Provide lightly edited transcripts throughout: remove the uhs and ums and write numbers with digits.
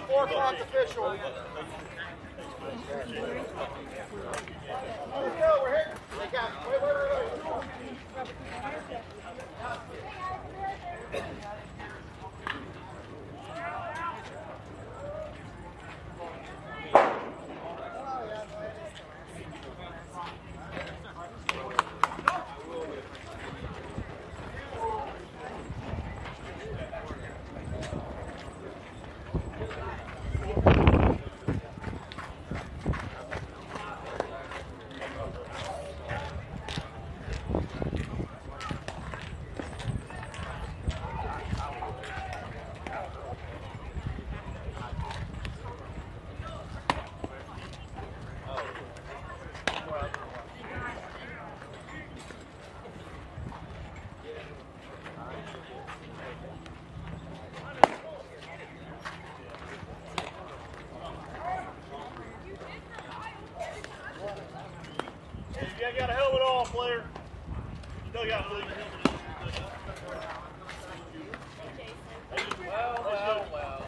4 o'clock official. Let's go, we're hitting. They got, wait. You got a helmet on, player. Still got to leave your helmet in. Well.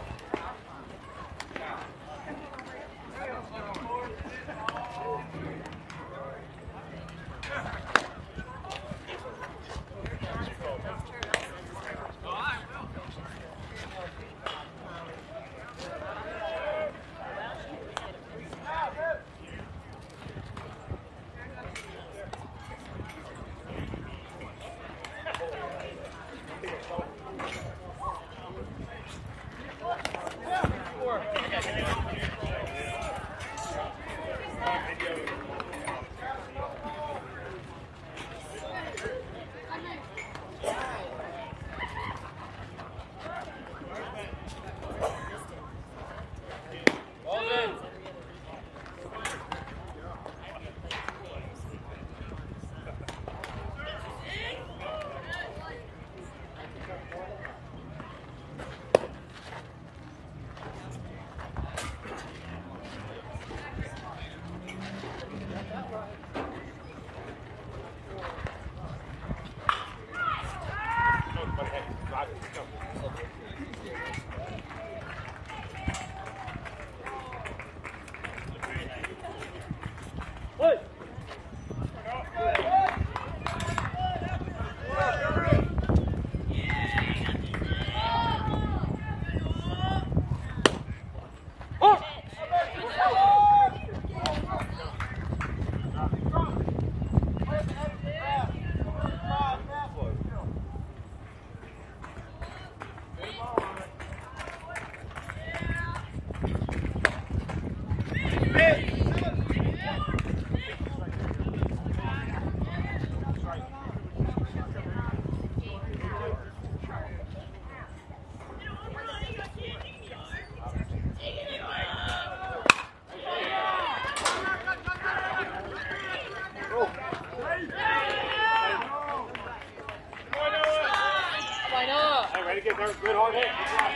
Ready to get there? Good hard hit.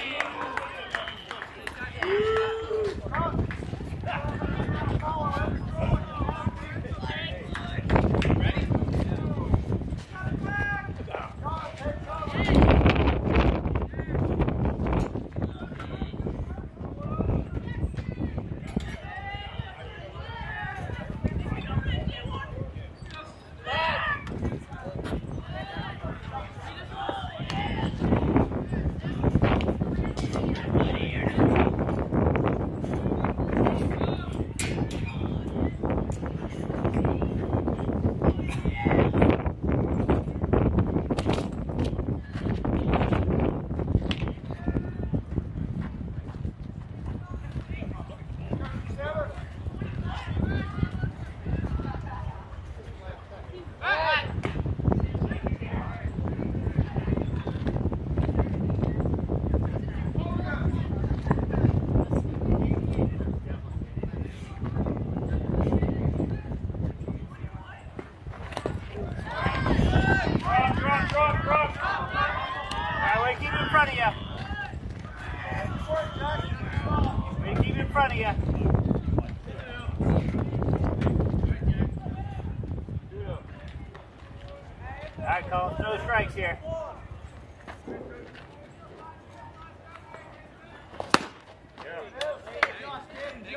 Alright, Cole, no strikes here. Yeah.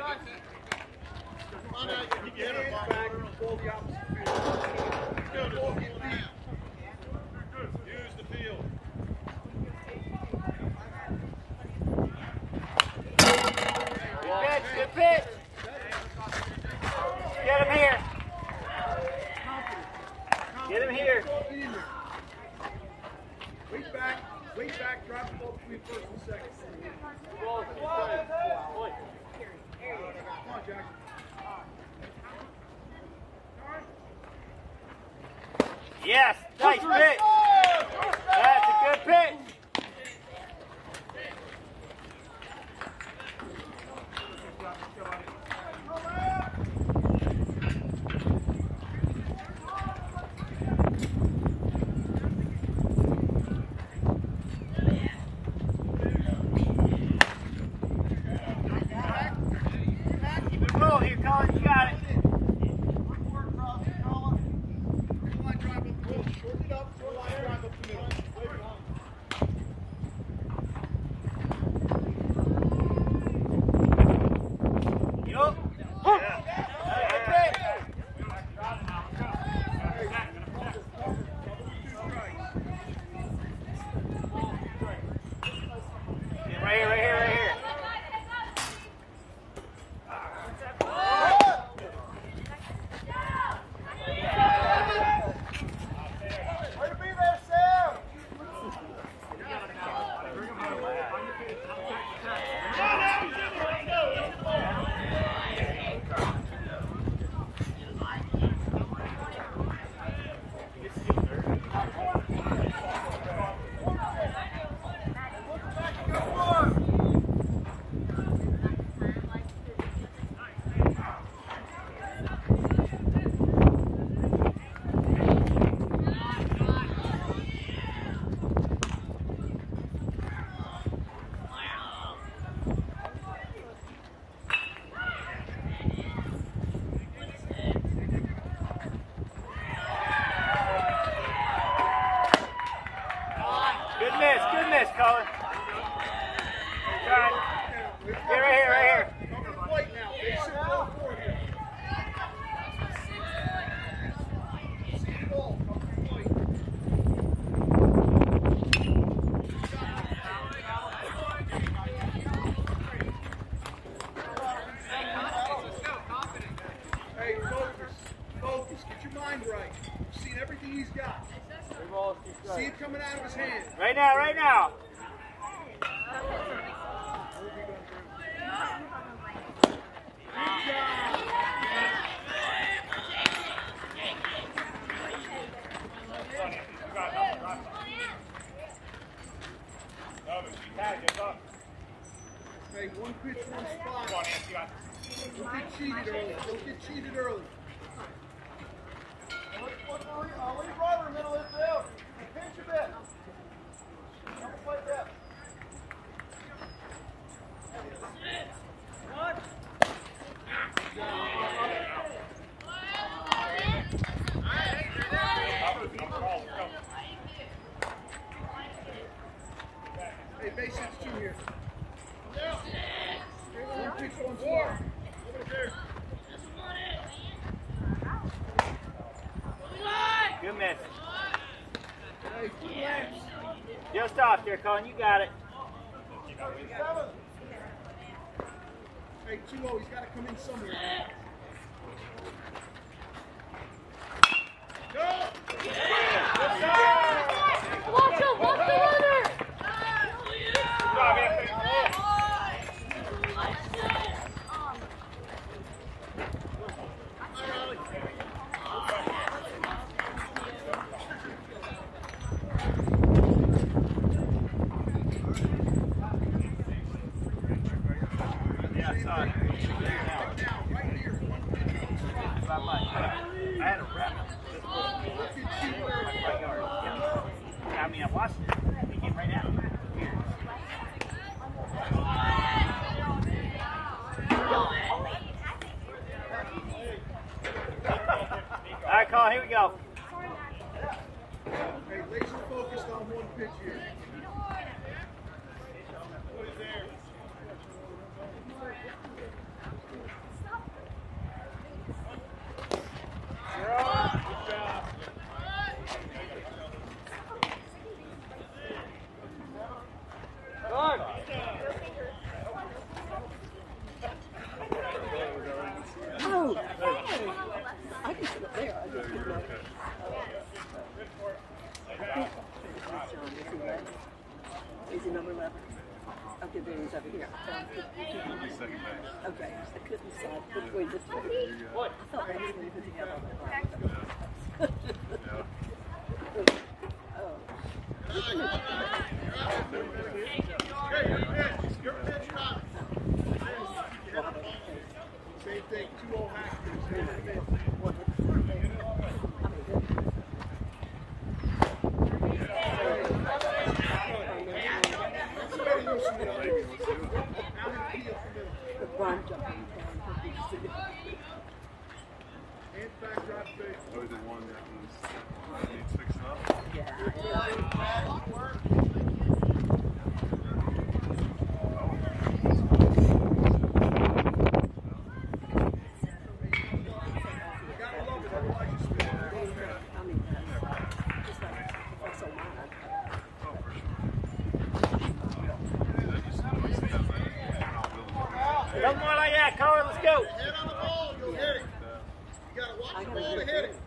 Find out you keep your head up back and pull the opposite field. Use the field. Good pitch. Get him here. Get him here. Wait back, drop the ball between first and second. Come on, Jack. Yes, nice pitch. That's a good pitch. Good miss, Colin. Try. Get right here, right here. Come to the plate now. Big sit ball forward here. See the ball. Come to the plate. Hey, focus. Get your mind right. You've seen everything he's got. See it coming out of his hand. Right now, right now. Hey, one pitch, one spot. Don't get cheated early. Don't get cheated early. Leave Robert middle of the field. Pinch a bit. Almost like that. Hey, base hits two here. One pitch, one spot. Good miss. Hey, 2 laps. Just off there, Colin. You got it. Hey, 2-0. He's got to come in somewhere. Go! Watch the runner! I mean, I watched it. He came right out. All right, Colin, here we go. Hey, laser focused on one pitch here. Same thing, 2-0 Hackers. No more like that, Carl. Let's go. Head on the ball, you'll hit it. You gotta watch the ball to hit it.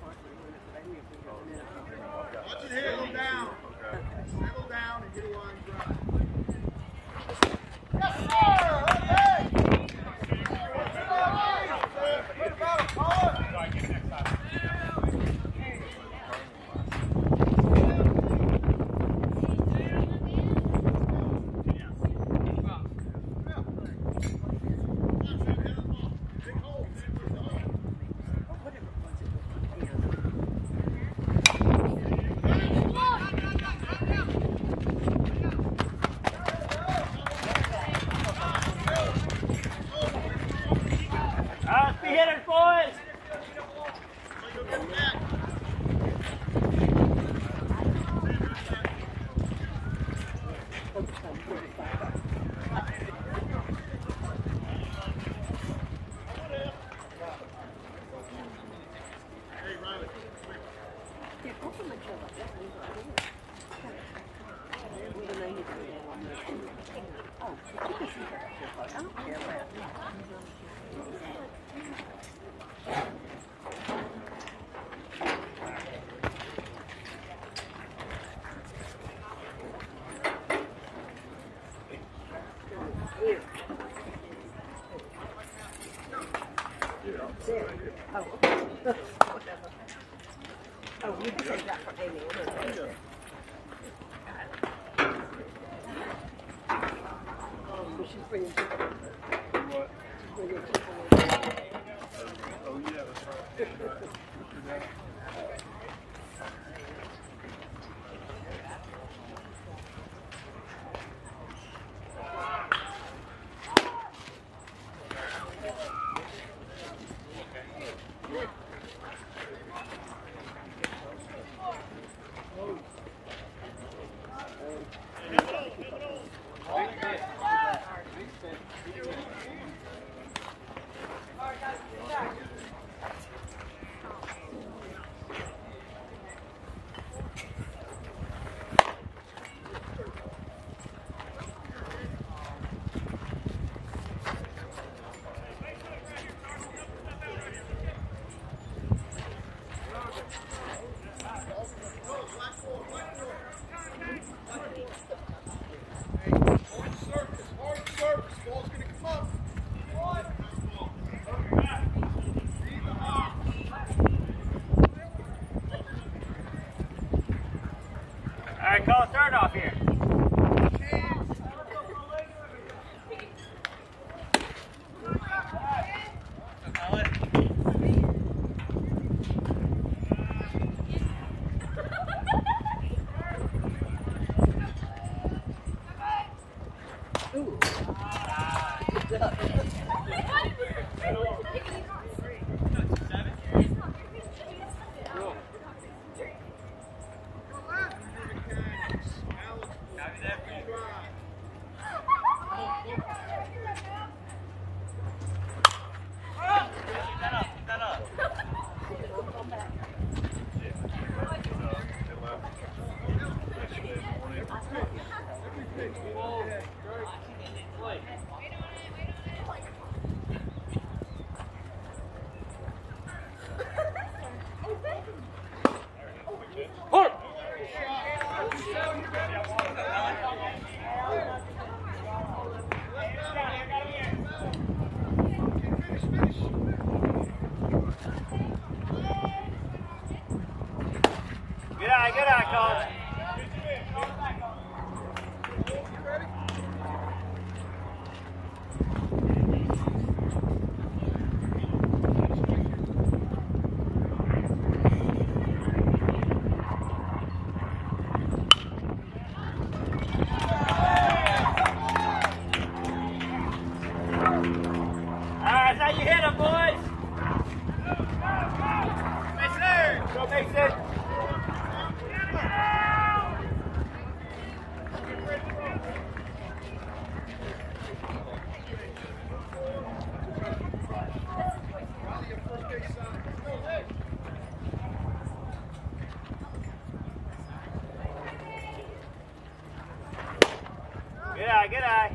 Watch it hit them down. Settle down and get a line drive. Yes, sir! Okay! What about a car? Let's be hitters, boys. Oh, you can save that for Amy. But she's bringing people. What? She's bringing people. Oh, yeah, that's right. How you hit him, boys? Mason! Go, Mason! Good eye, good eye.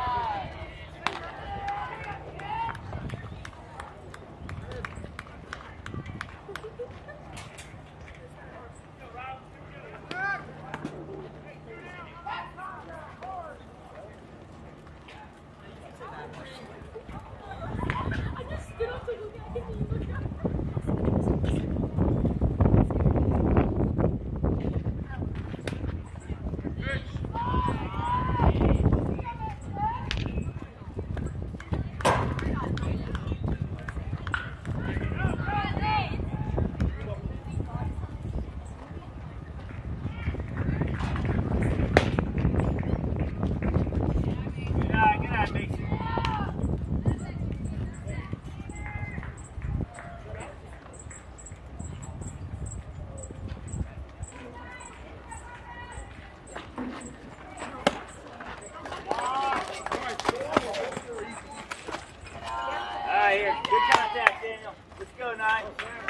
Here. Good contact, Daniel. Let's go, 9.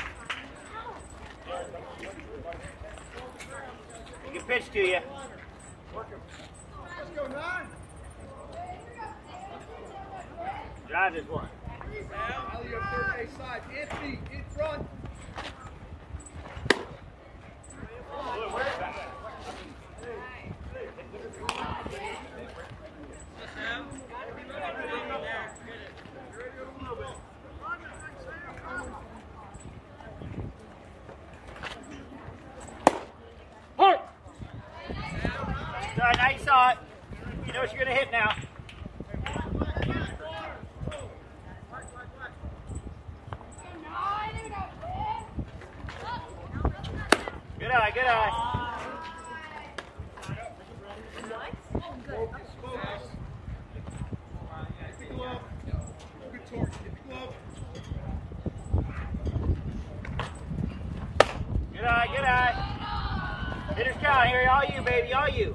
He can pitch to you. Let's go, 9. Drive this one. Alley up third base side. Anthony, in front. All right, now you saw it. You know what you're going to hit now. Good eye, good eye. Focus, focus. Get the glove. Good torque. Get the glove. Good eye, good eye. Hitters count here. All you, baby, all you.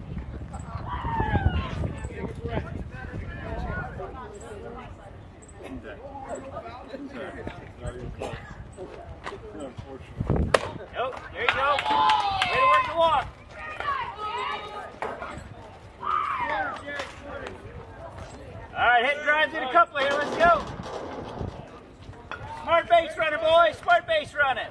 Nope, there you go. Way to work the walk. All right, hit drives in a couple here. Let's go. Smart base runner, boys. Smart base running.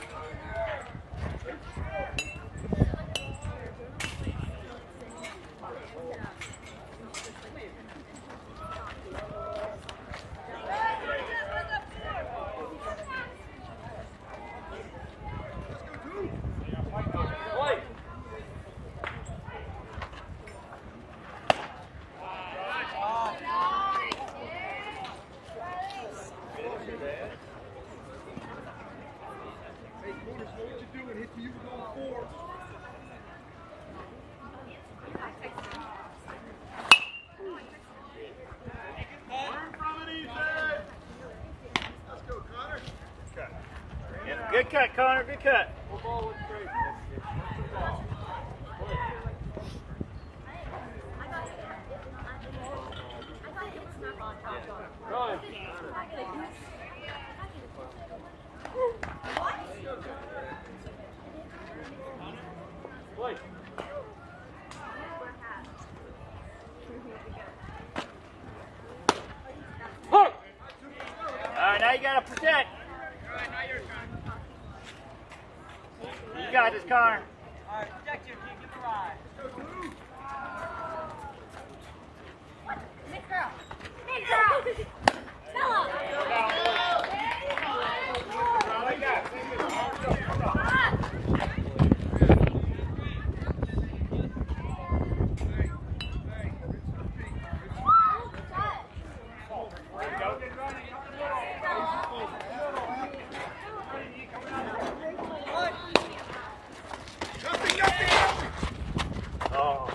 Good cut, Connor. Good cut. All right, now you got to protect. You got this, Connor. All right, protect your kid. Get the ride. Nick girl. Nick girl. Oh.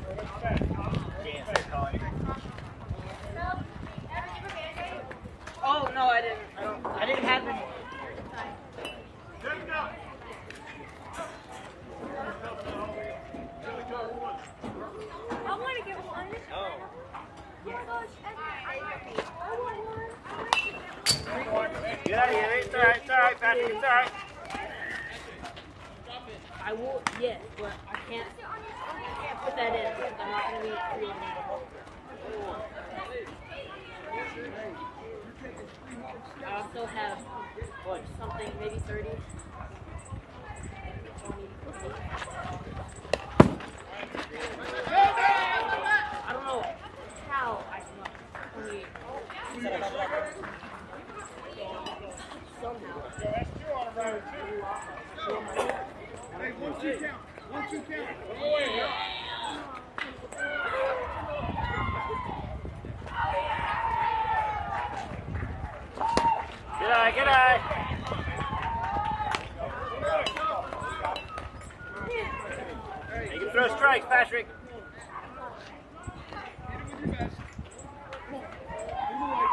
Can't say, Colin. no, I didn't. I didn't have any. I want to get one. Oh my gosh, I want one. Get out of here. It's alright, Patrick. It's alright. I will, yes, but I can't put that in. I'm not going to be creating I also have, something, maybe 30. I don't know how I can 28. Somehow. Hey, 1-2 count. 1-2 count. Good eye. You can throw strikes, Patrick. Hit it with your best. Come on. Move away.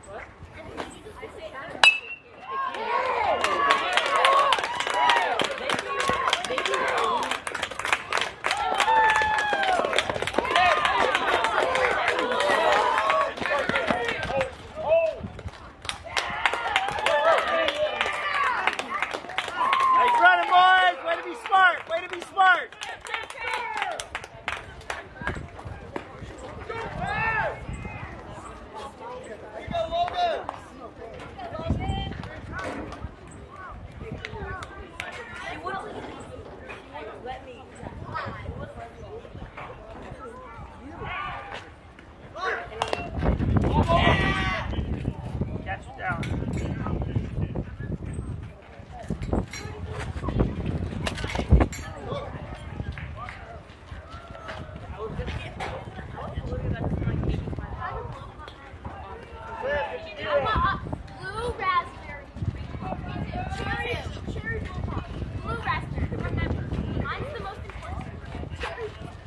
Nice running, boys. Way to be smart. Catch it down. Blue raspberry. Cherry Boulevard. Blue raspberry. Remember, mine's the most important. Cherry.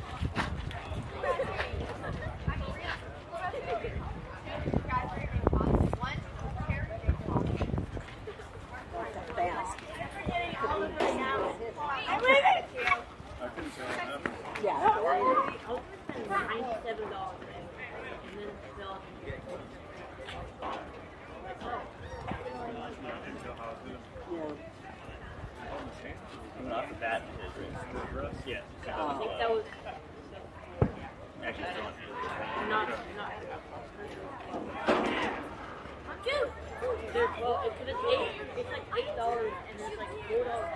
I couldn't say nothing. Yeah. I was going to spend $97 and then they'll Not the bat. Yeah. I think that was Actually, it's not. Dude. Well, it's like $8 and there's like $4.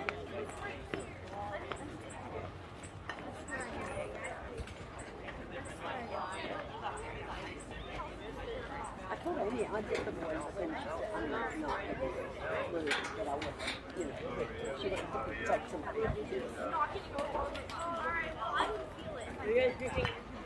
I told Amy I'd get the boys and she said, I'm not worried that I wasn't, she didn't protect somebody. You guys drinking?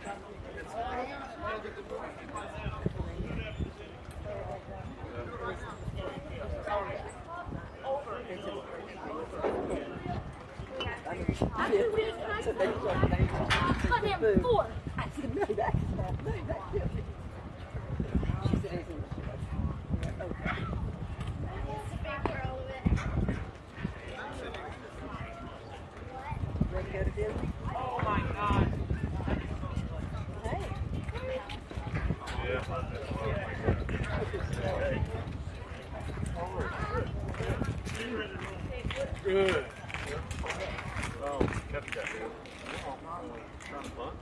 So they Cut him 4. I said, no, that's it. She said, anything. Okay. Ready to go to Disney? Oh my God. Hey. Good. Oh, kept that. Trying to bunt.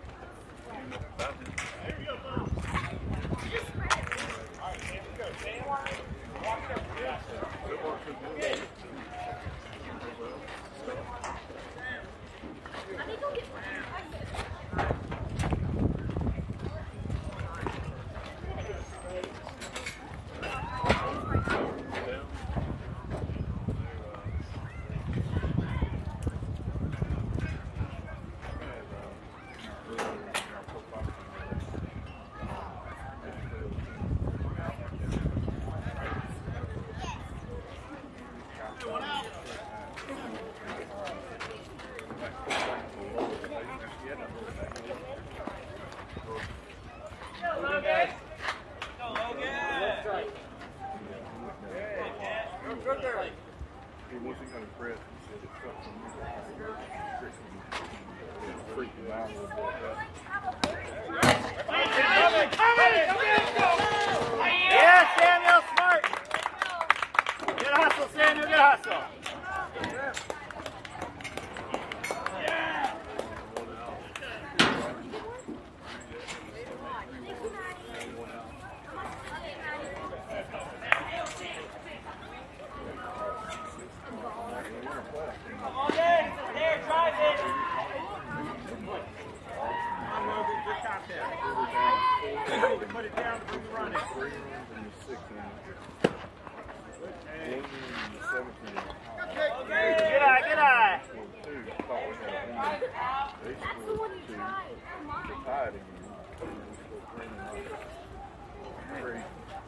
Let me go get He wasn't going to press. He said it felt from freaking out a little bit. Yeah, Samuel, smart. Good hustle, Samuel, good hustle. Come on, there, drive it. Put it down, bring the run in. 3 runs in the 6 inning. 1 in the 17 inning. Good eye, good eye. Two, I thought we had 1. They scored 2. They tied again. And we scored 3 in the 3.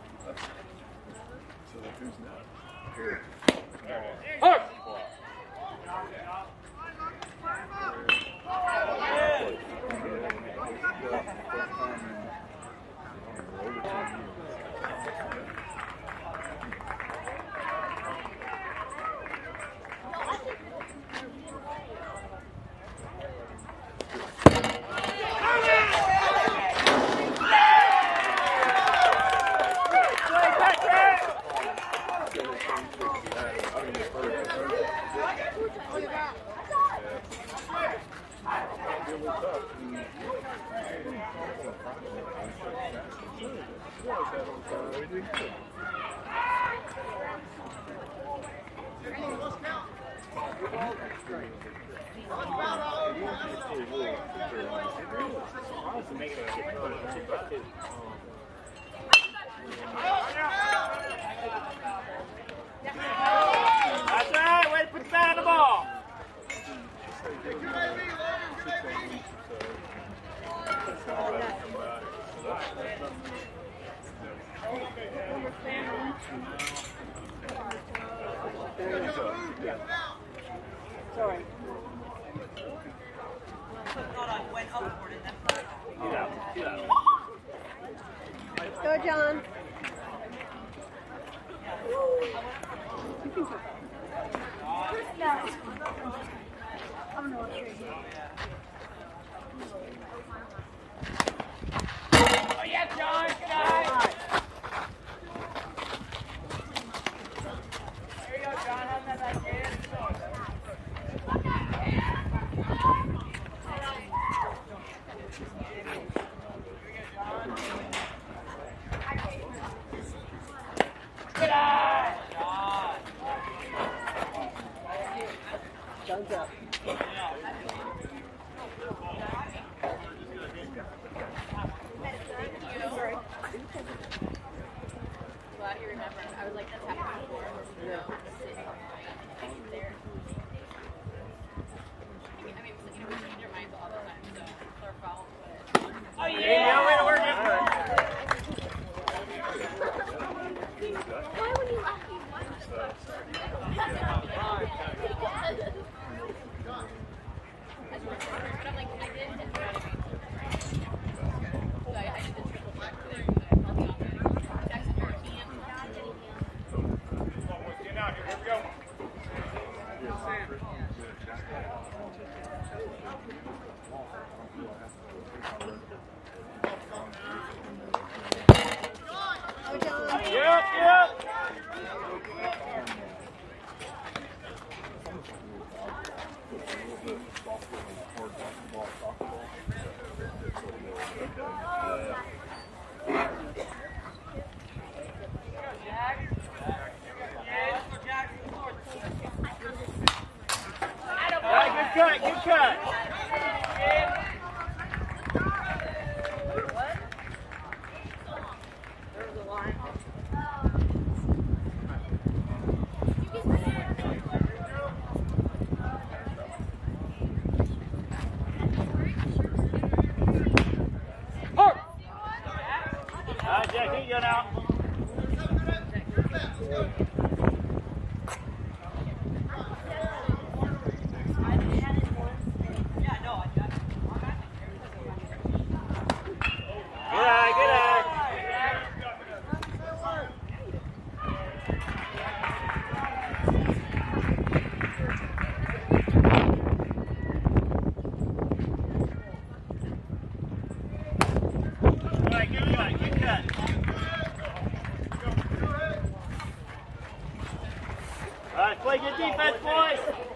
So who's not? Here. Hook! That's right, way to put the bat on the ball. Sorry. Go, John. I'm not sure. Oh, yeah, John, good eye. There you go, John, on that back there. Good eye. John's up. Glad you remembered. I was like, that's happened before. There. I mean, you know, we change our minds all the time, so it's our fault. Oh, yeah, way to work it. Why would you laugh? But I'm like, I did hit the so I did the triple black there. I'll be on there. Texted her, Ian. Get out here, here we go. Go, John. Yep, yep. Good cut, good cut. Play good defense, boys.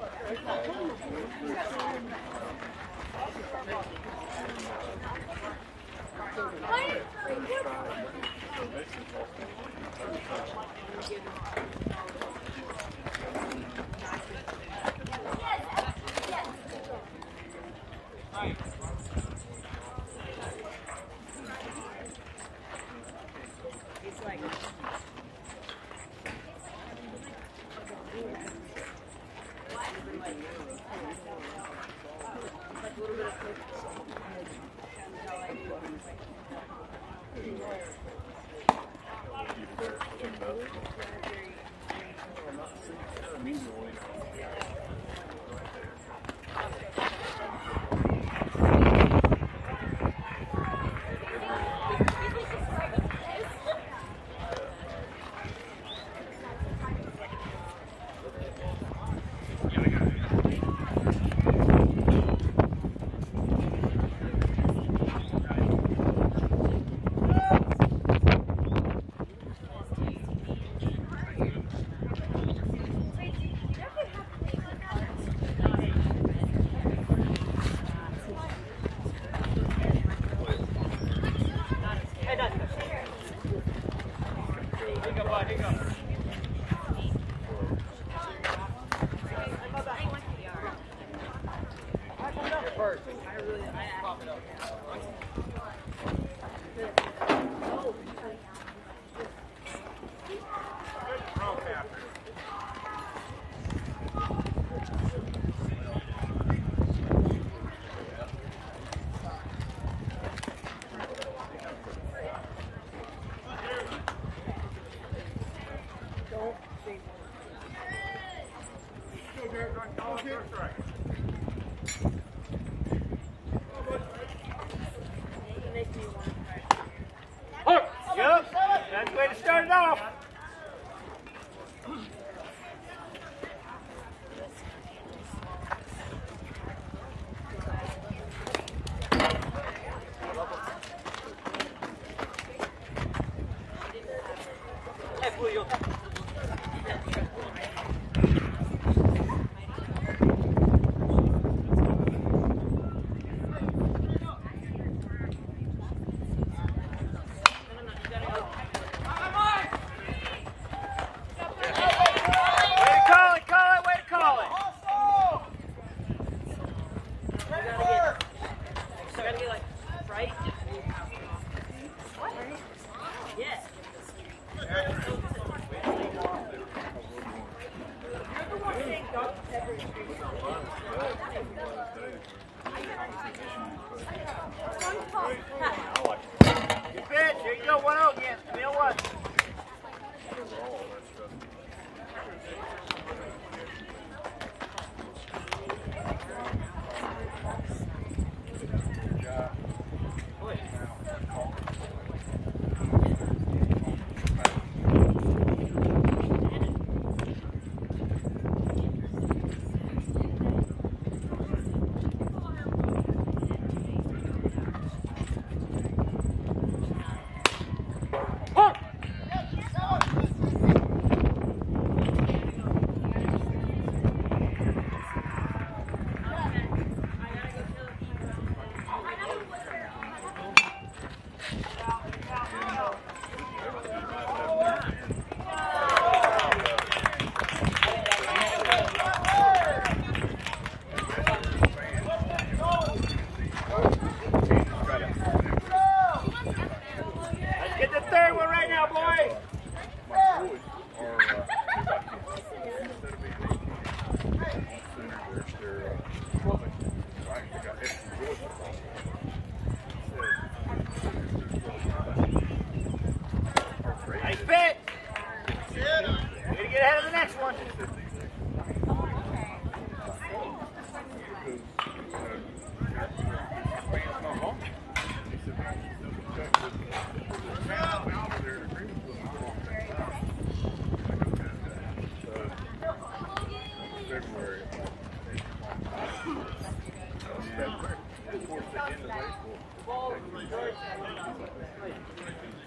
Yep, that's the way to start it off.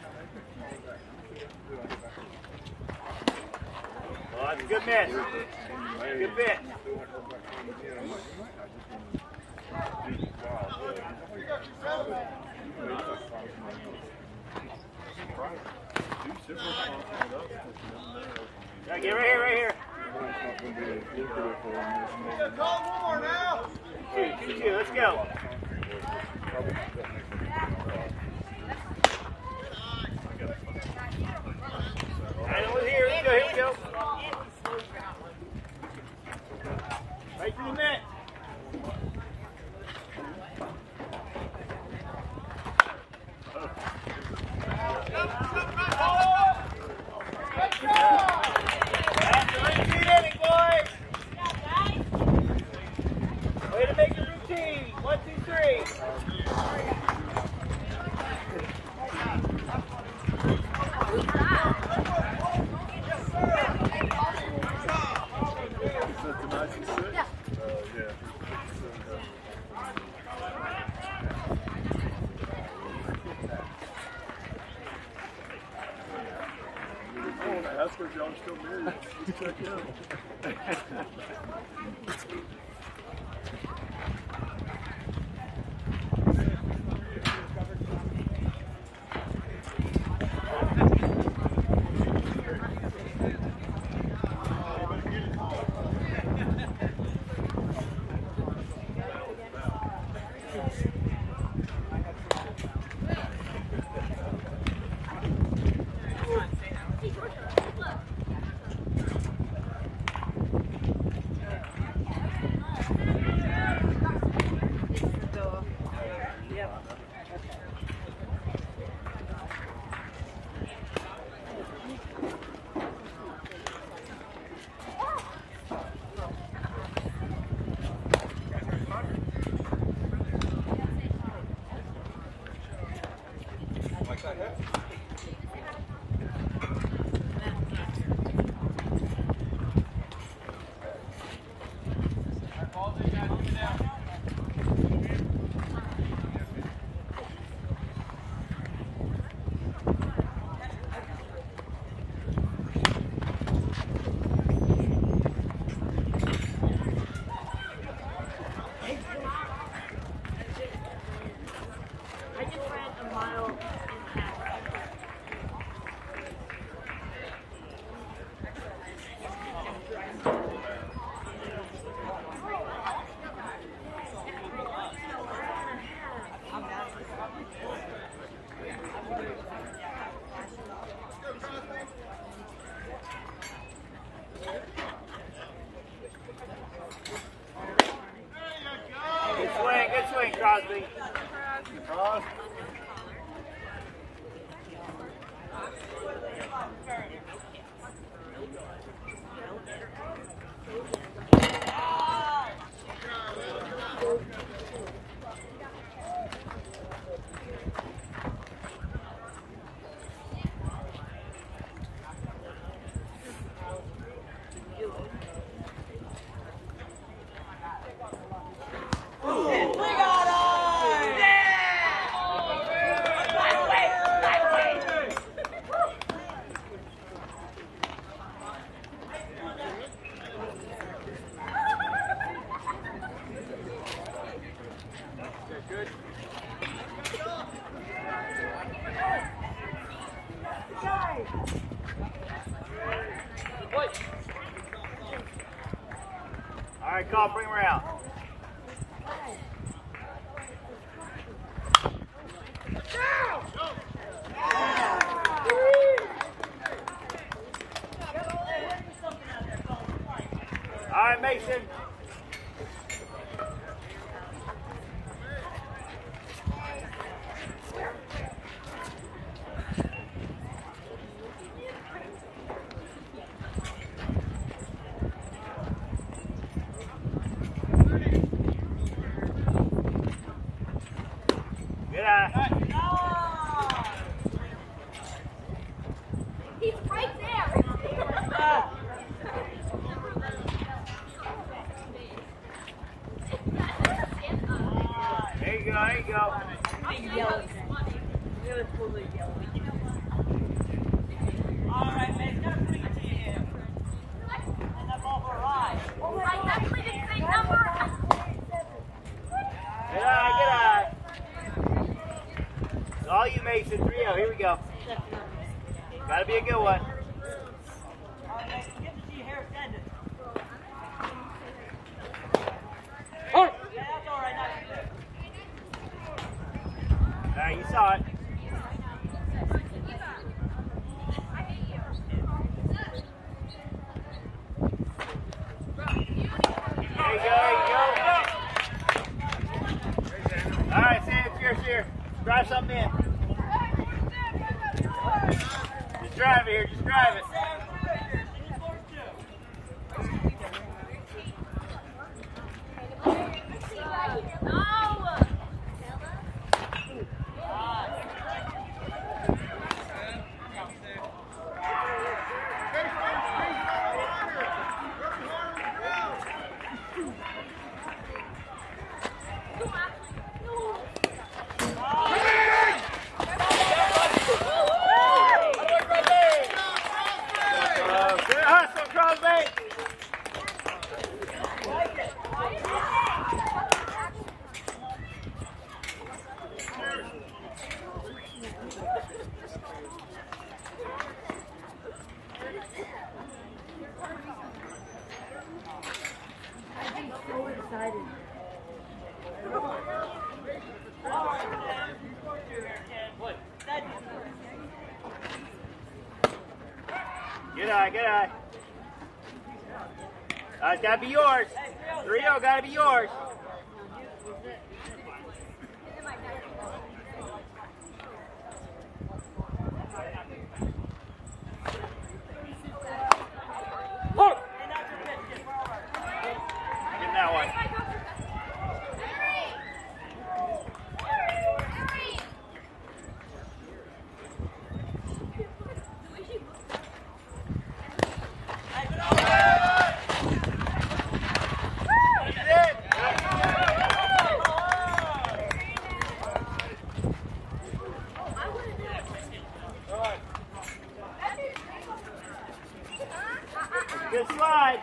Good miss. Good fit. Yeah, get right here, right here. Call one more now. 2-2, let's go. Right over here, here we go. Right through the net. That's the routine inning, boys. Way to make it routine. 1, 2, 3. That's where John's still married. Let's check it out. Good swing, Crosby. Cross. All right, call, bring her out. All right, Mason. Good eye. He's right there. Gotta be a good one. Alright, you saw it. There you go. Alright, Sam, here. Drive something in. Just drive it here, just drive it. Good hustle, Crosby. Good eye. It's gotta be yours. 3-0, gotta be yours. Give him that one. Good slide.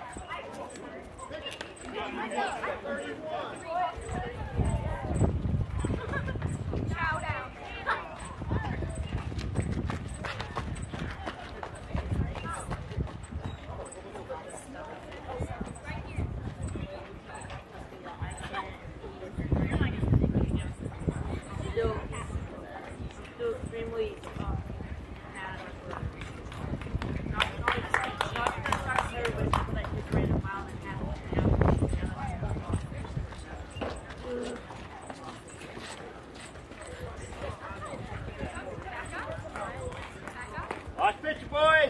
Still extremely Watch pitcher, boys.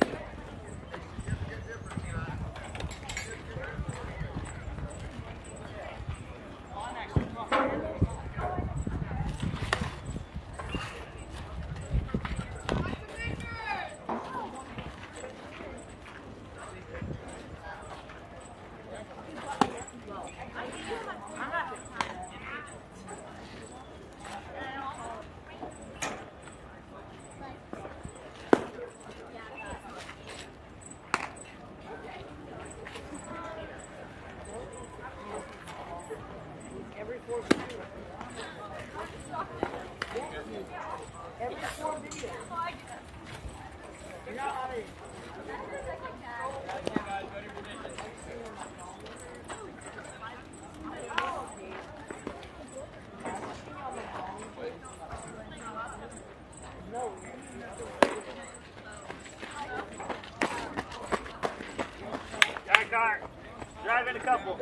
Driving a couple.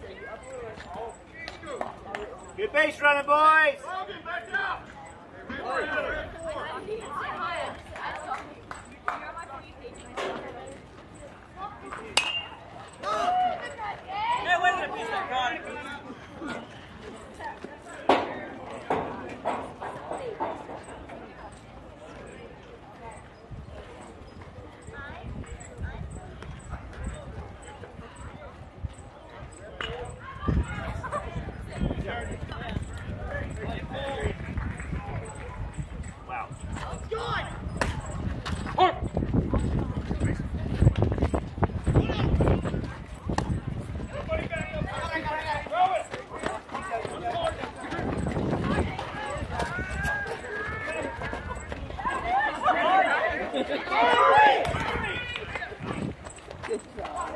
Good base running, boys. Wow. Good job.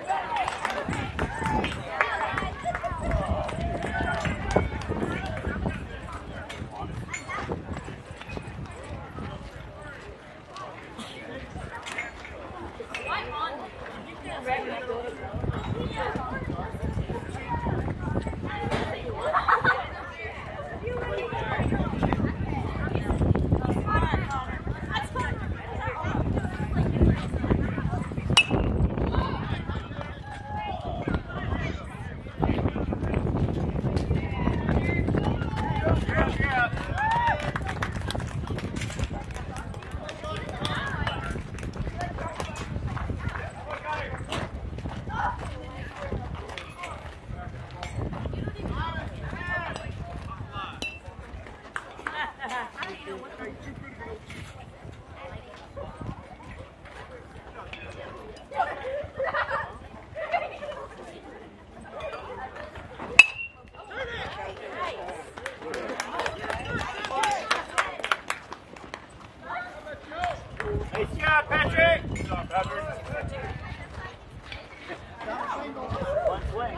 Nice job, Patrick. One swing.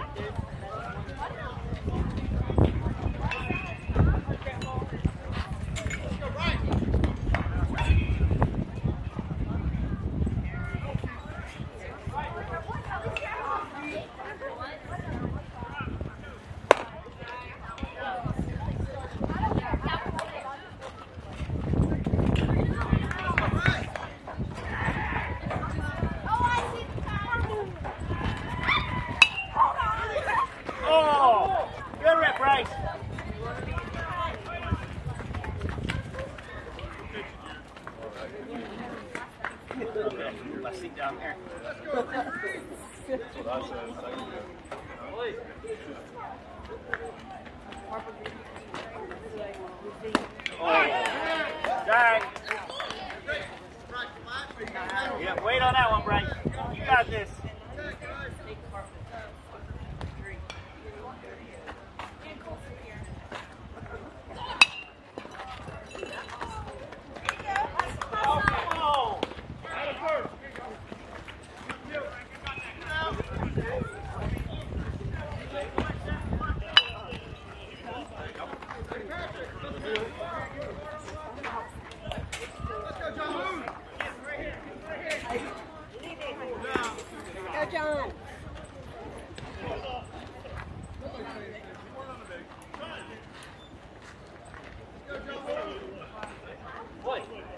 Oh, good rip, Bryce. Let's sit down there. That's what I said. Second good. Oh, dang. Yeah, wait on that one, Bryce. You got this. Oh, Go, John. boy.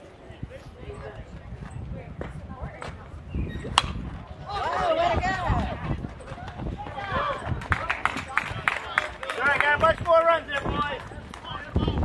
Oh, way to go. All right, got much more runs there, boys.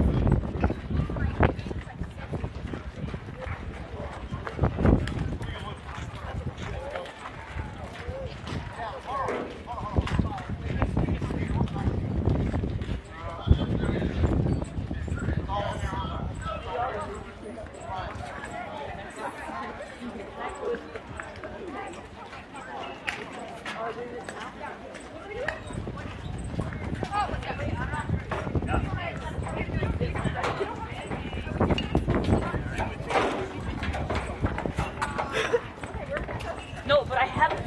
No, but I haven't.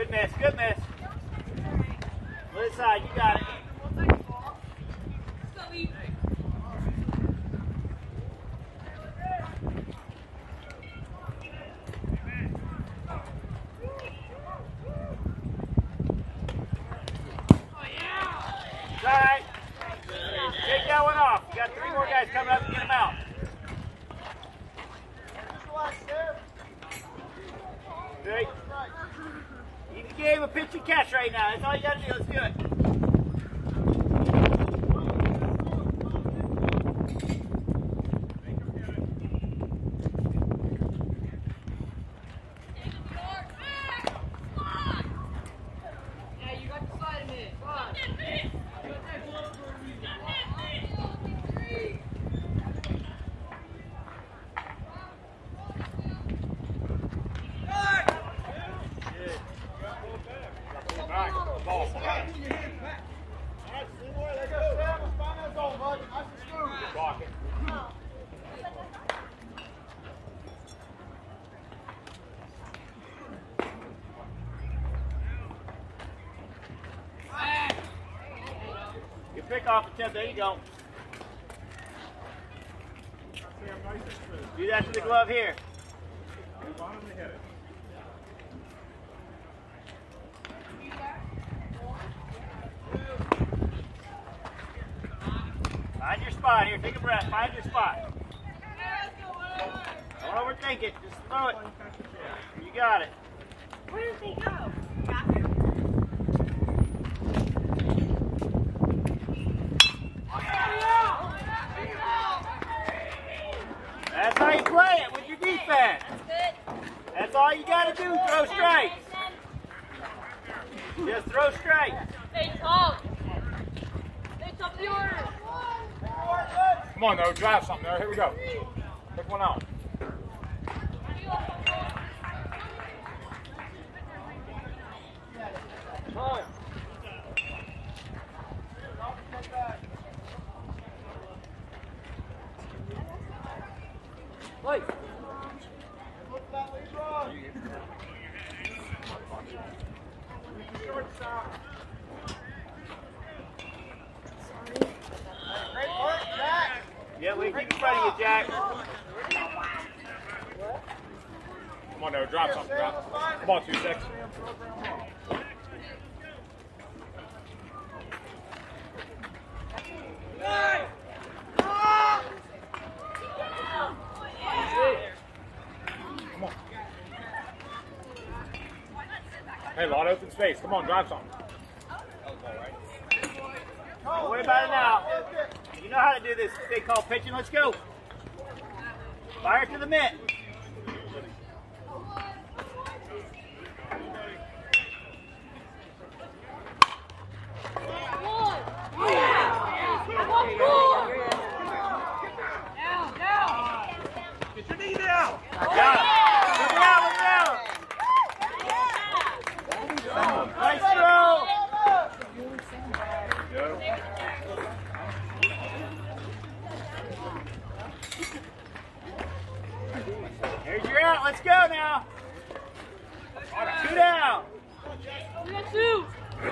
Good miss, good miss. Other side, you got it. It's all right. Take that one off. You got 3 more guys coming up to get them out. Great. Easy game of pitch and catch right now. That's all you got to do. Let's do it. Good pick off attempt. There you go. Do that to the glove here. Find your spot here. Take a breath. Find your spot. Don't overthink it. Just throw it. You got it. Where did they go? That's how you play it with your defense. That's all you got to do. Throw straight. Just throw straight. Stay tough. Stay tough the order. Come on, though. Drive something there. Here we go. Pick one out. Wait. Yeah, we keep in front of you, Jack. Come on, though. Drop something. Drop. Come on, 2-6. Come on. Hey, a lot of open space. Come on, drive something. Don't worry about it now. You know how to do this. They call pitching. Let's go. Fire to the mitt. Get your knee down. Got it. Look it out, look it out. Nice throw. Here's your out. Let's go now. 2 down. We got 2.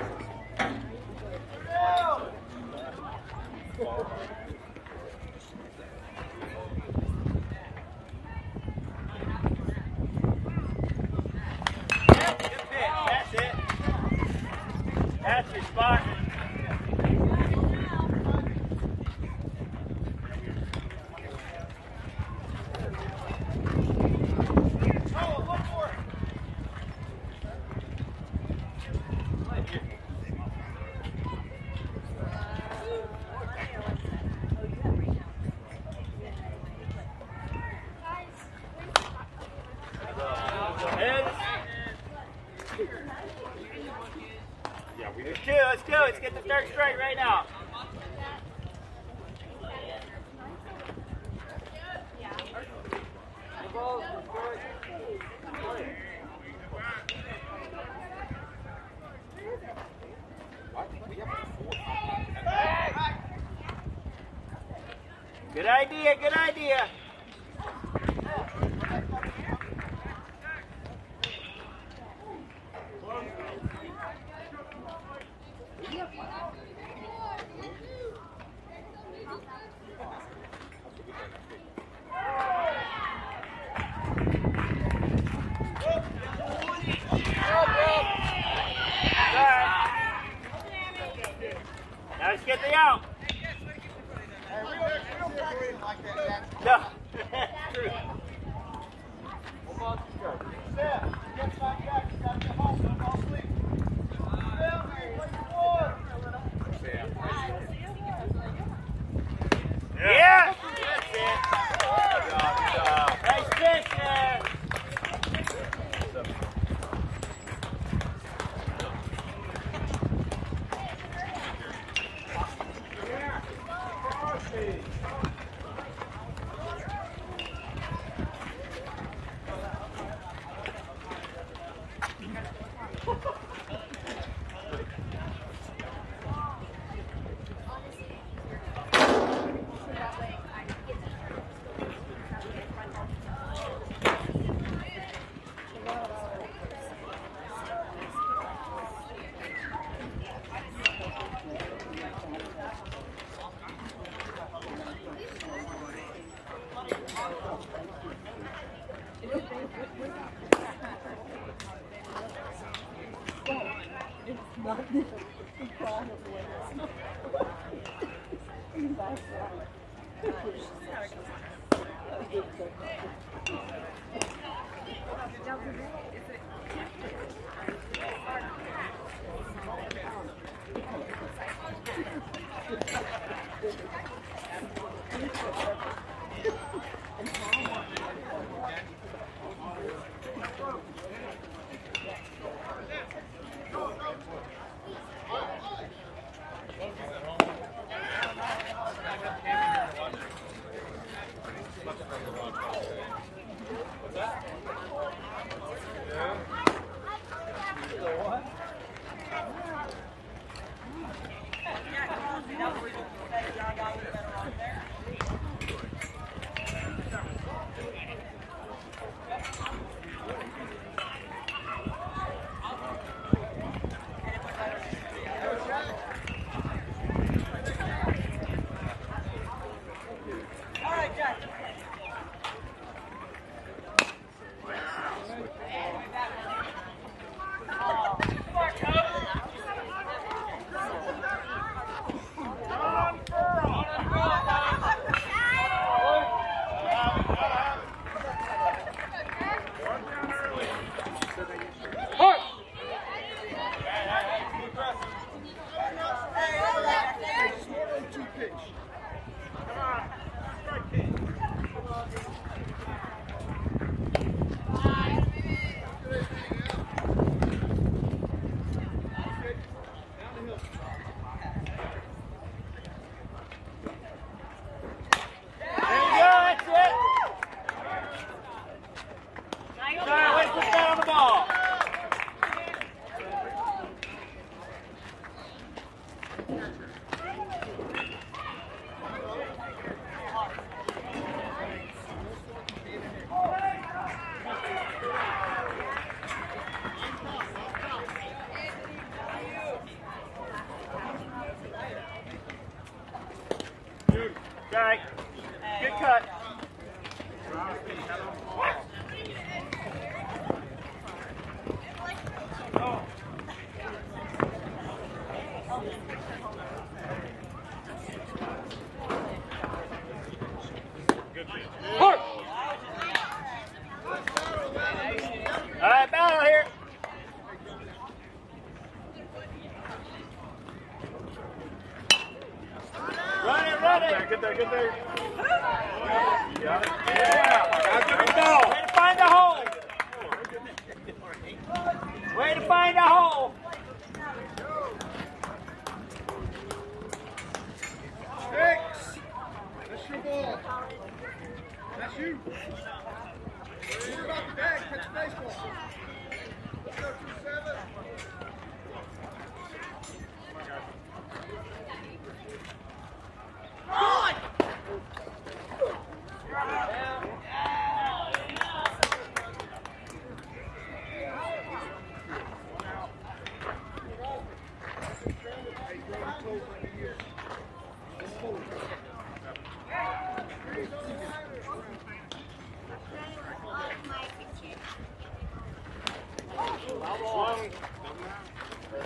Good pitch. That's it. That's your spot. Here's 2. Let's go. Let's get the third straight right now. Good idea. Good idea. Now let's get the out. No. True. Yeah. That's it. Good job. Nice pitch there. Right. Good cut. All right, battle here. Run it, run it. Get there, get there. Yeah. Way to find the hole. Way to find the hole. Six. That's your ball. That's you. What about the bag? Catch the baseball. Let's go 2-7.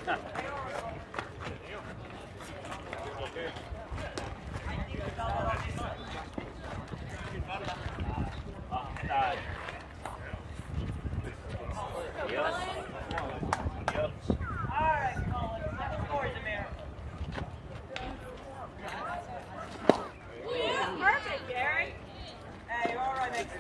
Perfect, Gary. Hey, you're all right, mate.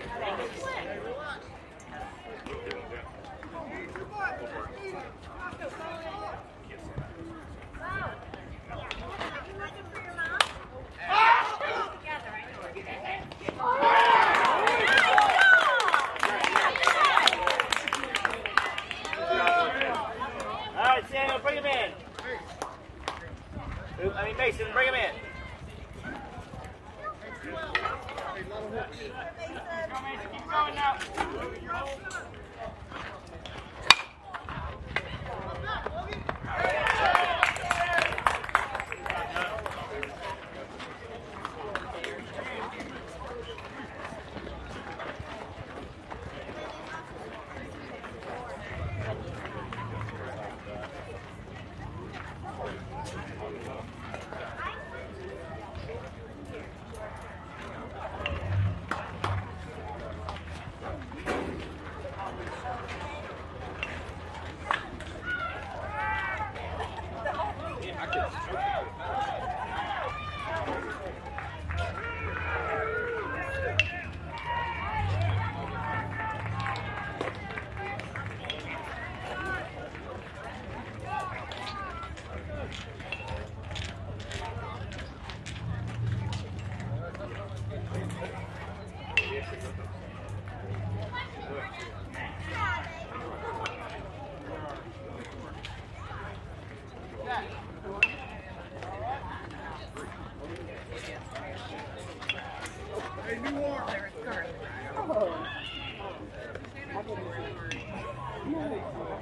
All right, Samuel, bring him in. Mason, bring him in. Keep going now. Hey, new arm. Oh. I didn't know.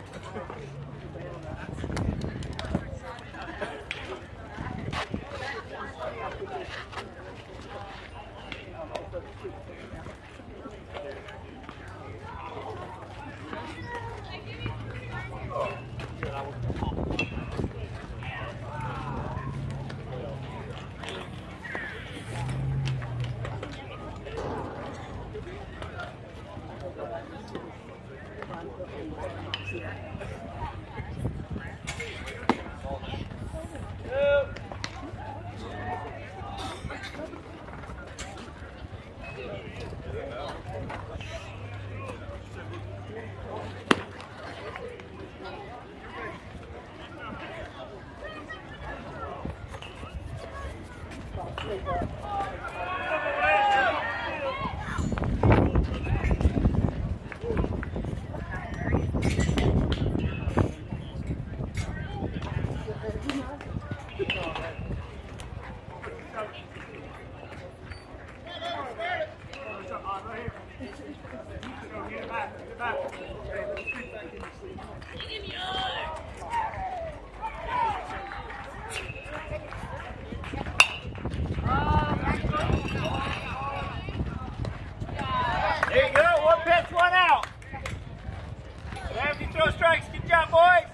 There you go. One pitch, one out. Have you throw strikes. Good job, boys.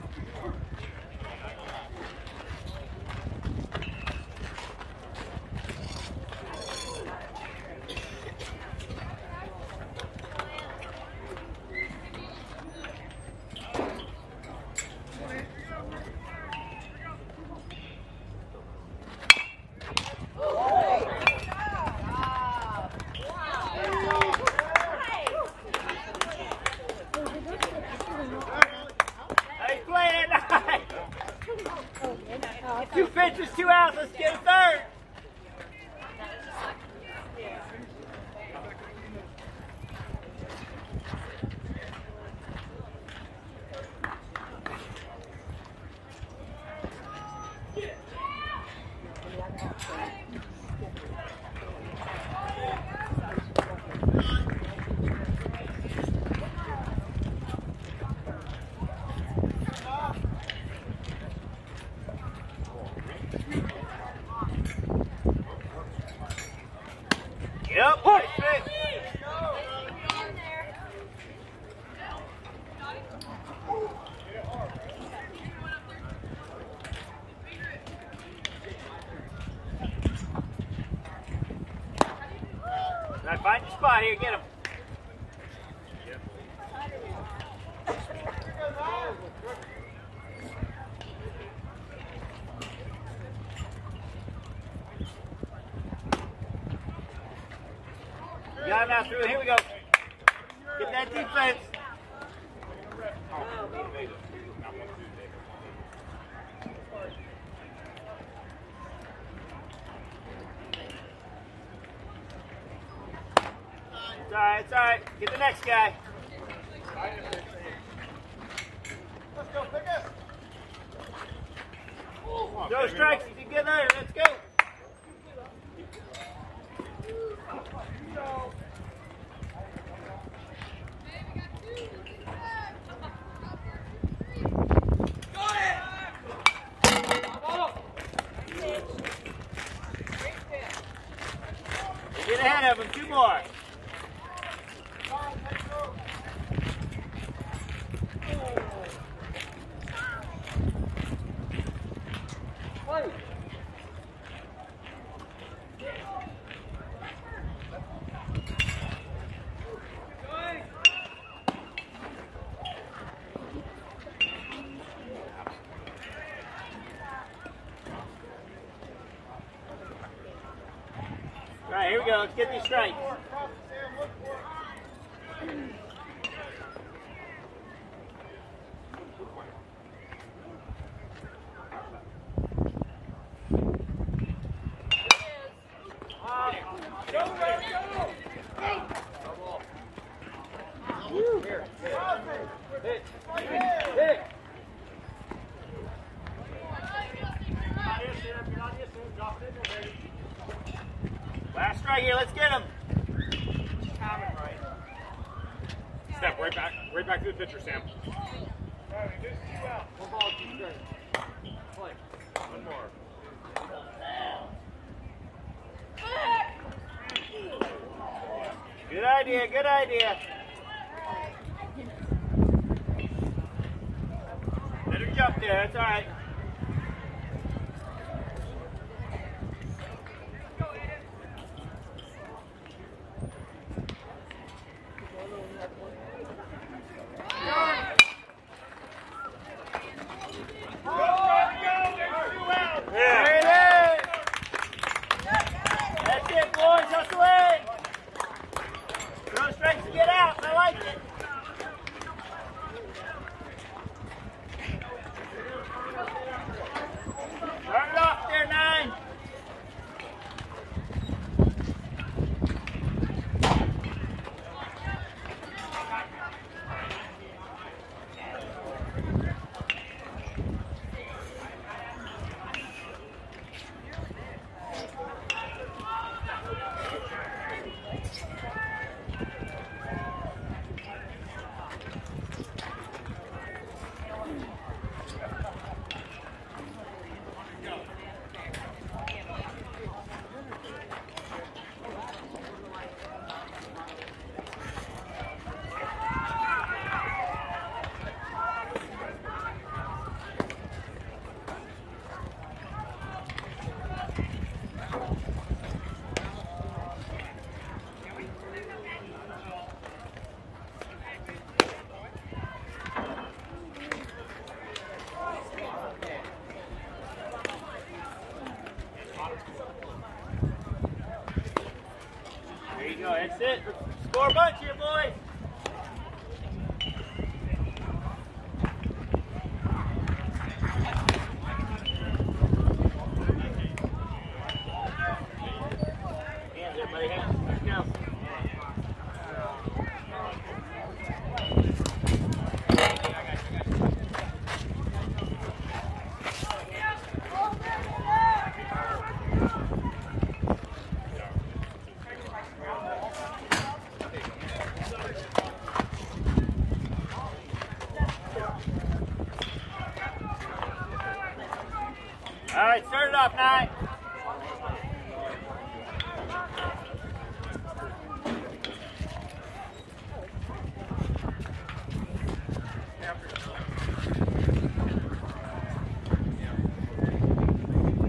Nice play tonight. 2 pitches, 2 outs. Let's get a third. Yep, nice pitch. spot here. Get him. You got him out through. Here we go. Get that defense. It's all right, it's all right. Get the next guy. Let's go, pick us. Throw strikes if you get there. Let's go. Get ahead of him. 2 more. All right, here we go. Let's get these strikes. Last strike here. Let's get him. Step right back to the pitcher, Sam. One ball, 2 straight. Play. One more. Good idea, good idea. Let her jump there. That's all right. There it is. That's it, boys. Hustle in. Throw strikes to get out. I like it. Start it off there, 9. There you go. That's it. Score a bunch here, boys. Hands, everybody. Hands. Let's go. All right, start it off, 9.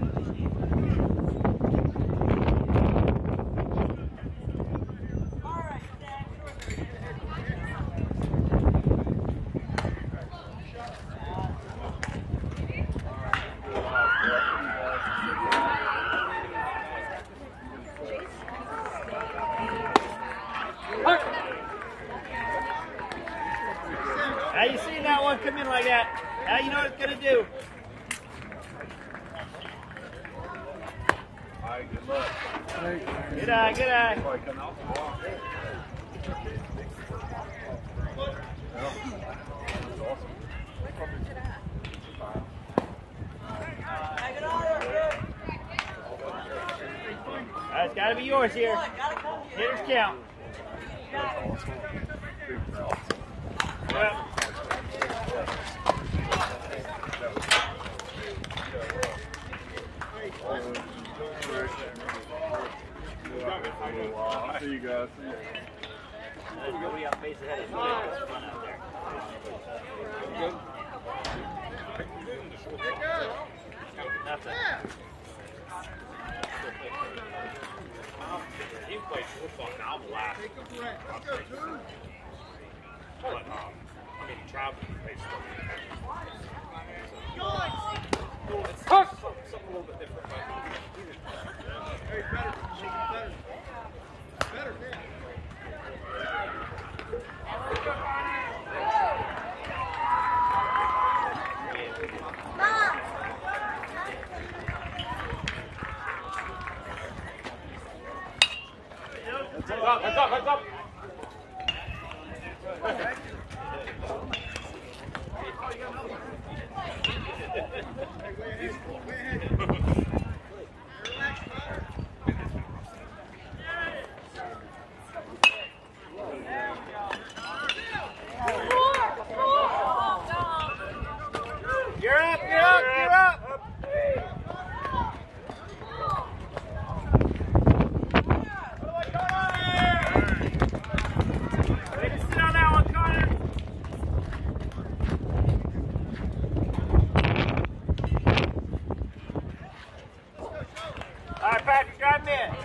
All right. right, good luck. Good eye, good eye. Probably coming off the block. Yeah. That's awesome. That's got to be yours here. Hitters count. That's awesome. Big crowd. Well, I'll see you guys. See you. let's go. We got face ahead of fun out there. Nothing. He plays football now, I'll laugh. But, I mean, Travis plays it's something a little bit different. Hey, better. Better. Heads up, heads up. You're up, you're up, you're up. Way to sit on that one, Connor. All right, Patrick, drive him in.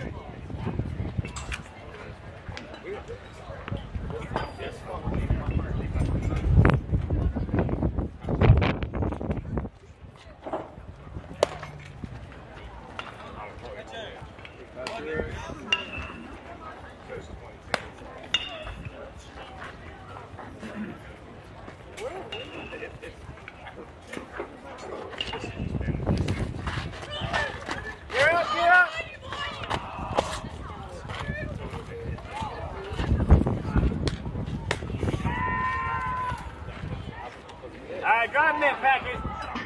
You're up, you're up. All right, drive him in, Patrick.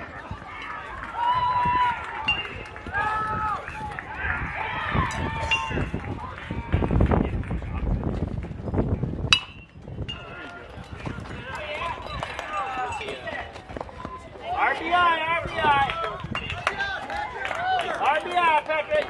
RBI, RBI. RBI, Patrick.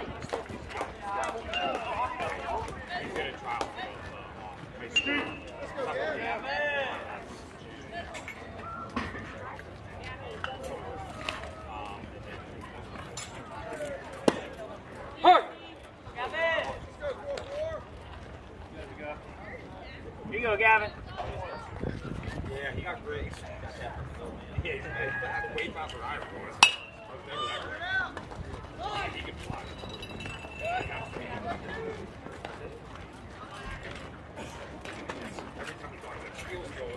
Here you go, Gavin. Yeah, he got great. Yeah, he's way faster than I was. I was never that great. He can fly. Every time he got that skills going.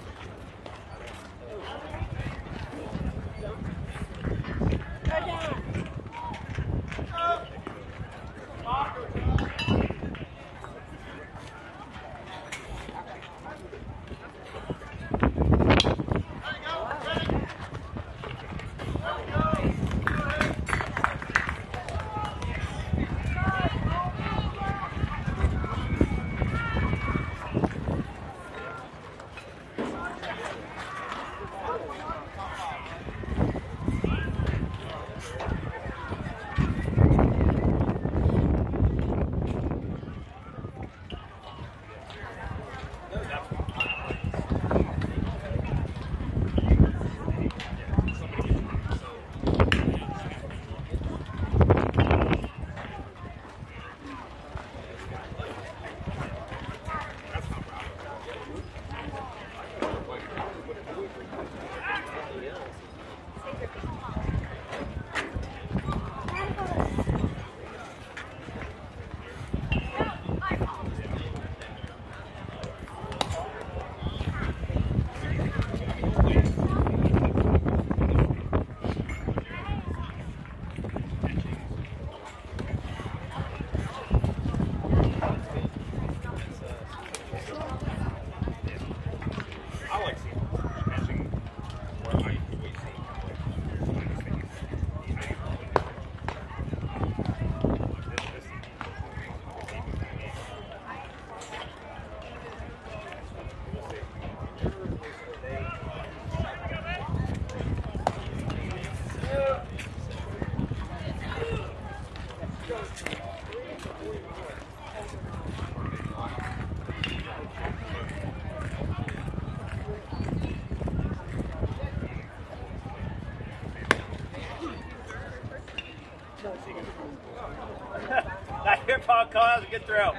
Not your fault, Colin. That was a good throw.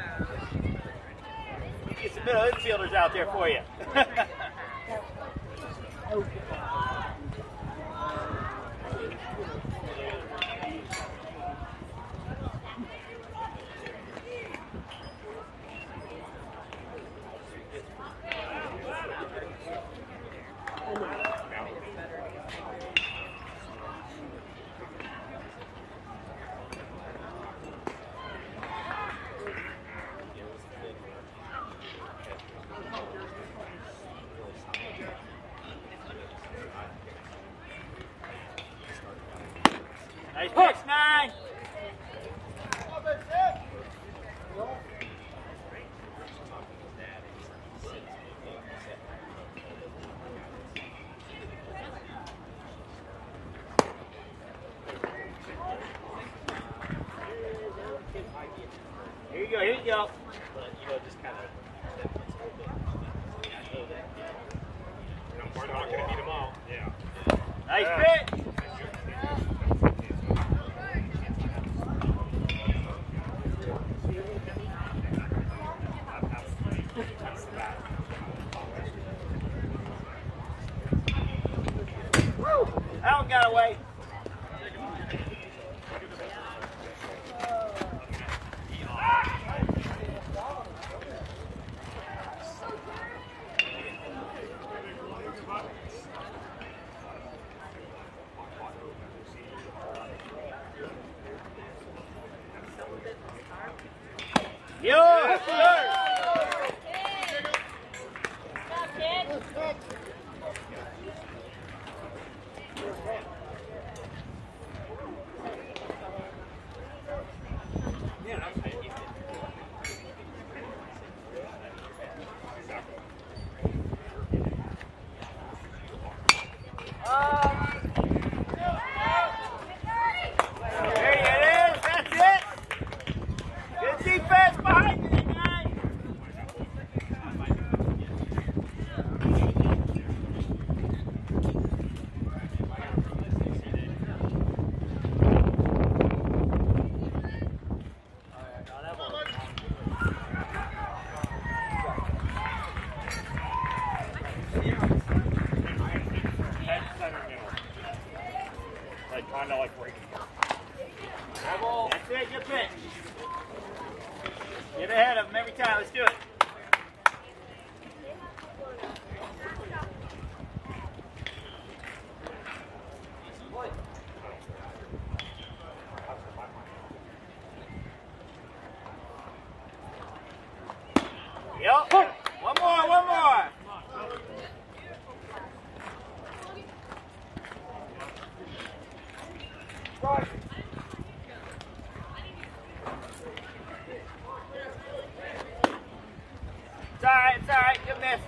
Get some middle infielders out there for you. Nice pitch, 9. Here you go, here you go. But, you know, just kind of. We're not going to need them all. Yeah. Nice pitch. That one got away. Yes, sir. There it is. That's it. Good defense behind you, guys. Like, kind of like breaking. That's it. Good pitch. Get ahead of him every time. Let's do it. Yep. One more, one more. It's all right, it's all right. Good miss.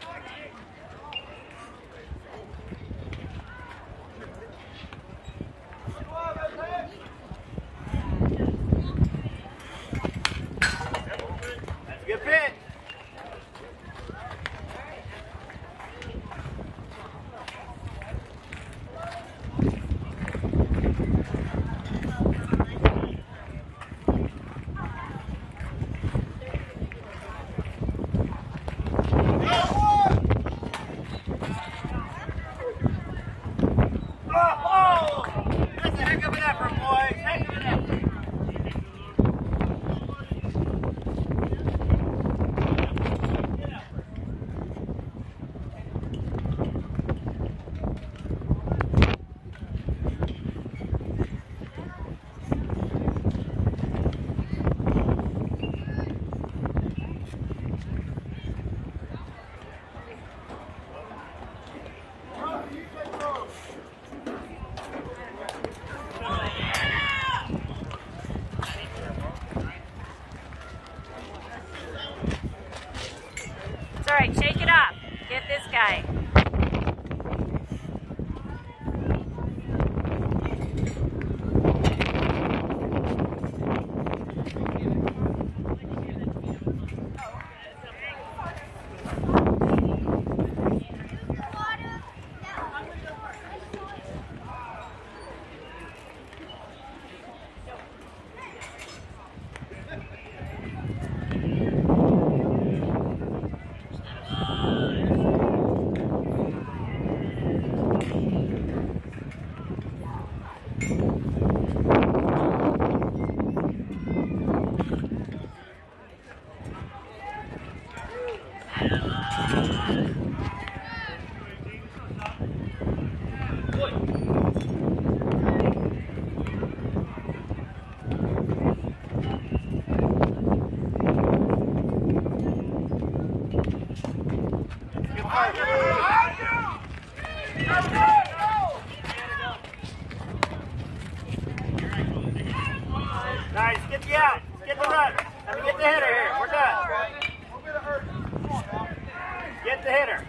That's a good pitch. get the out. Let's get the run. Let me get the hitter here. We're done. Get the hitter.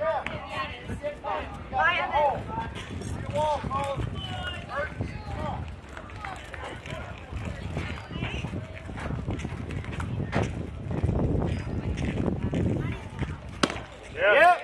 Yep.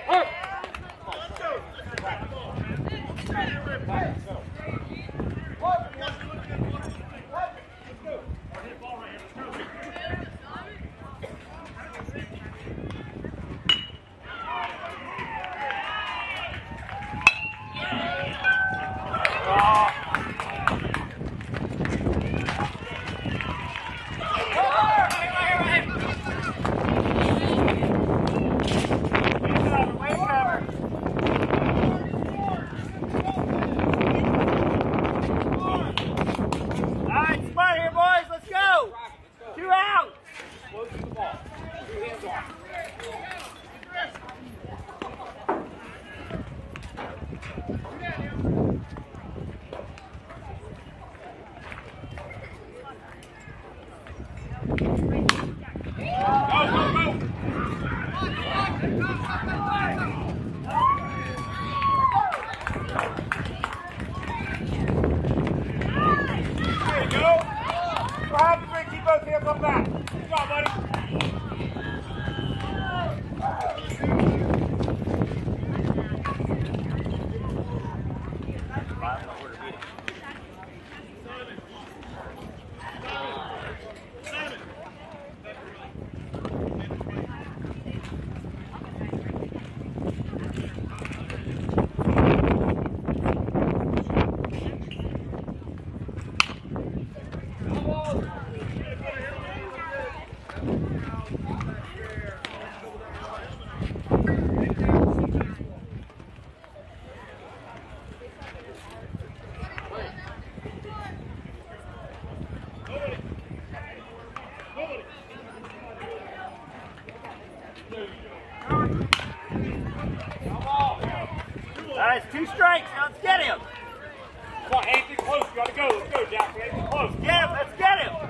All right, it's 2 strikes. Now let's get him. Come on, Anthony, close. You gotta go. Let's go, Jack. Anthony, close. Get him. Let's get him.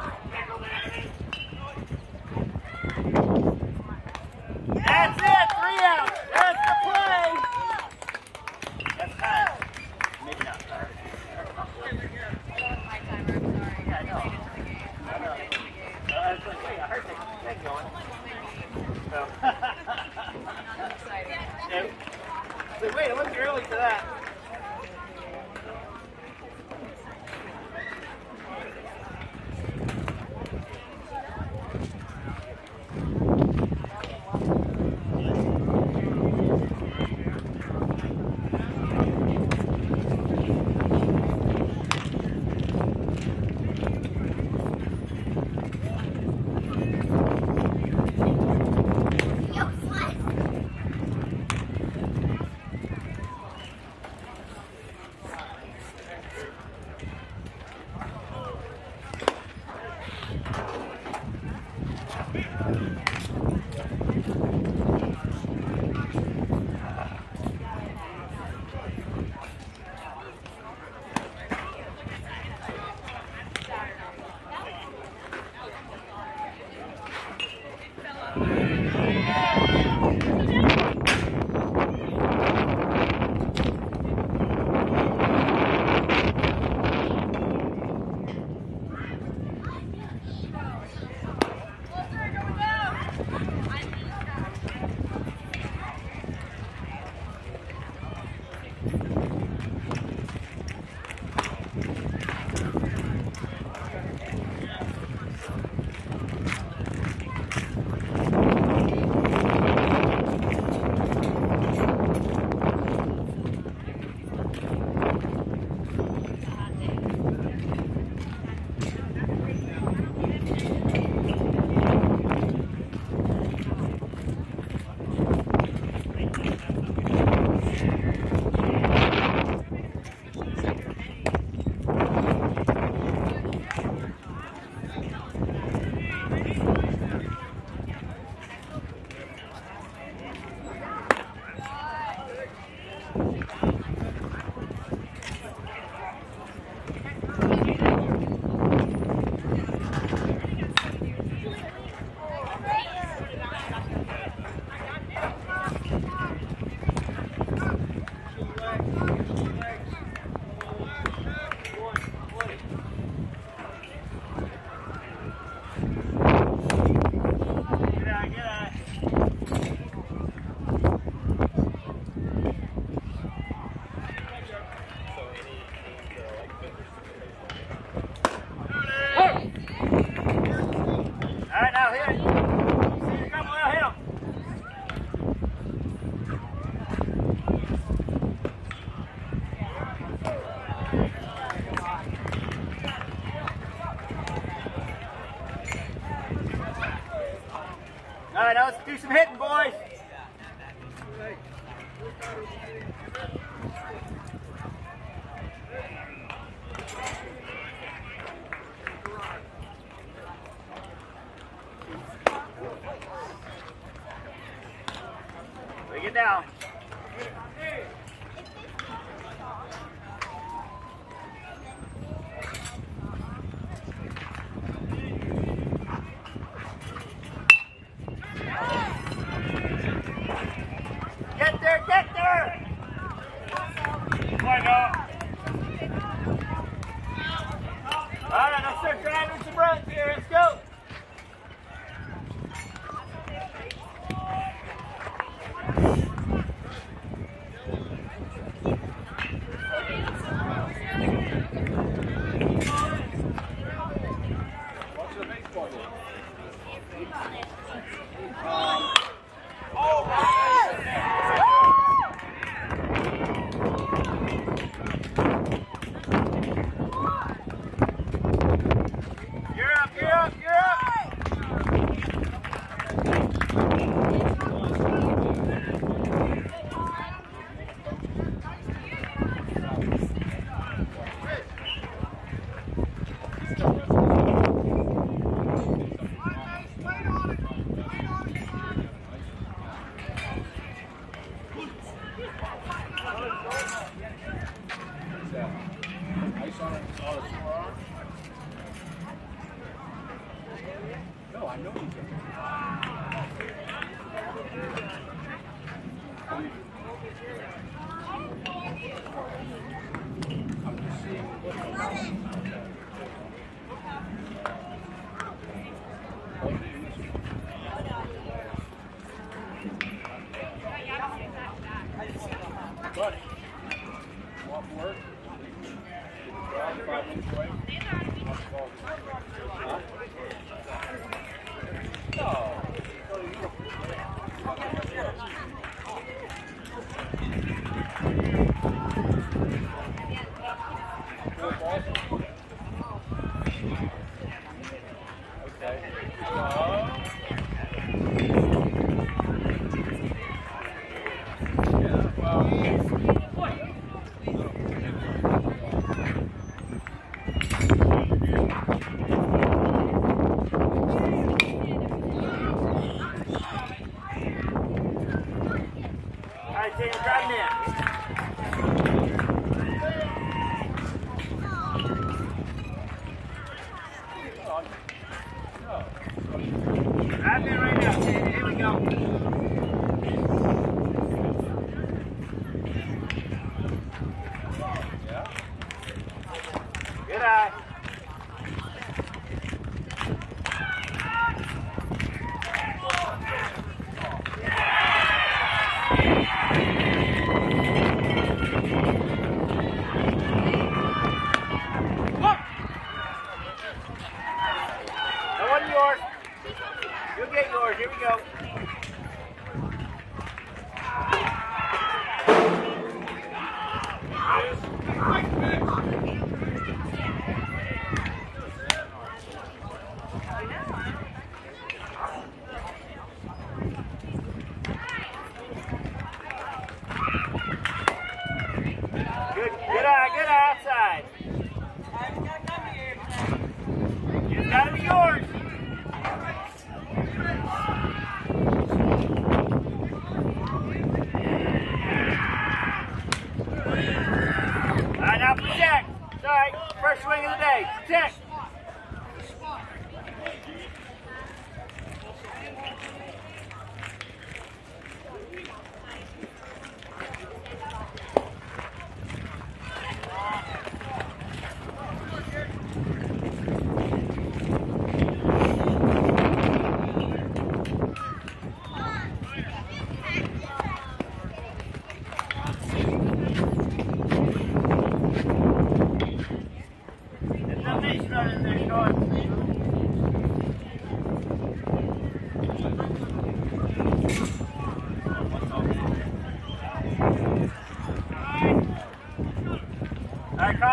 That's it. 3 All right, now let's do some hitting, boys. Bring it down. Get there, get there! Why not? All right, let's start driving some runs here. Let's go. What's the baseball game? You're up, you're up, you're up! Ice on it. Oh, it's sore arm? No, I know you did. I'm just seeing what's going on. Buddy, want work? Drive 5 minutes away? Huh? No. All right, Daniel, driving in. Drive in right now, Daniel. Here we go. Good eye. That wasn't yours. You'll get yours. Here we go. Good eye outside. It's gotta be yours. All right, now protect. It's all right. First swing of the day. Protect.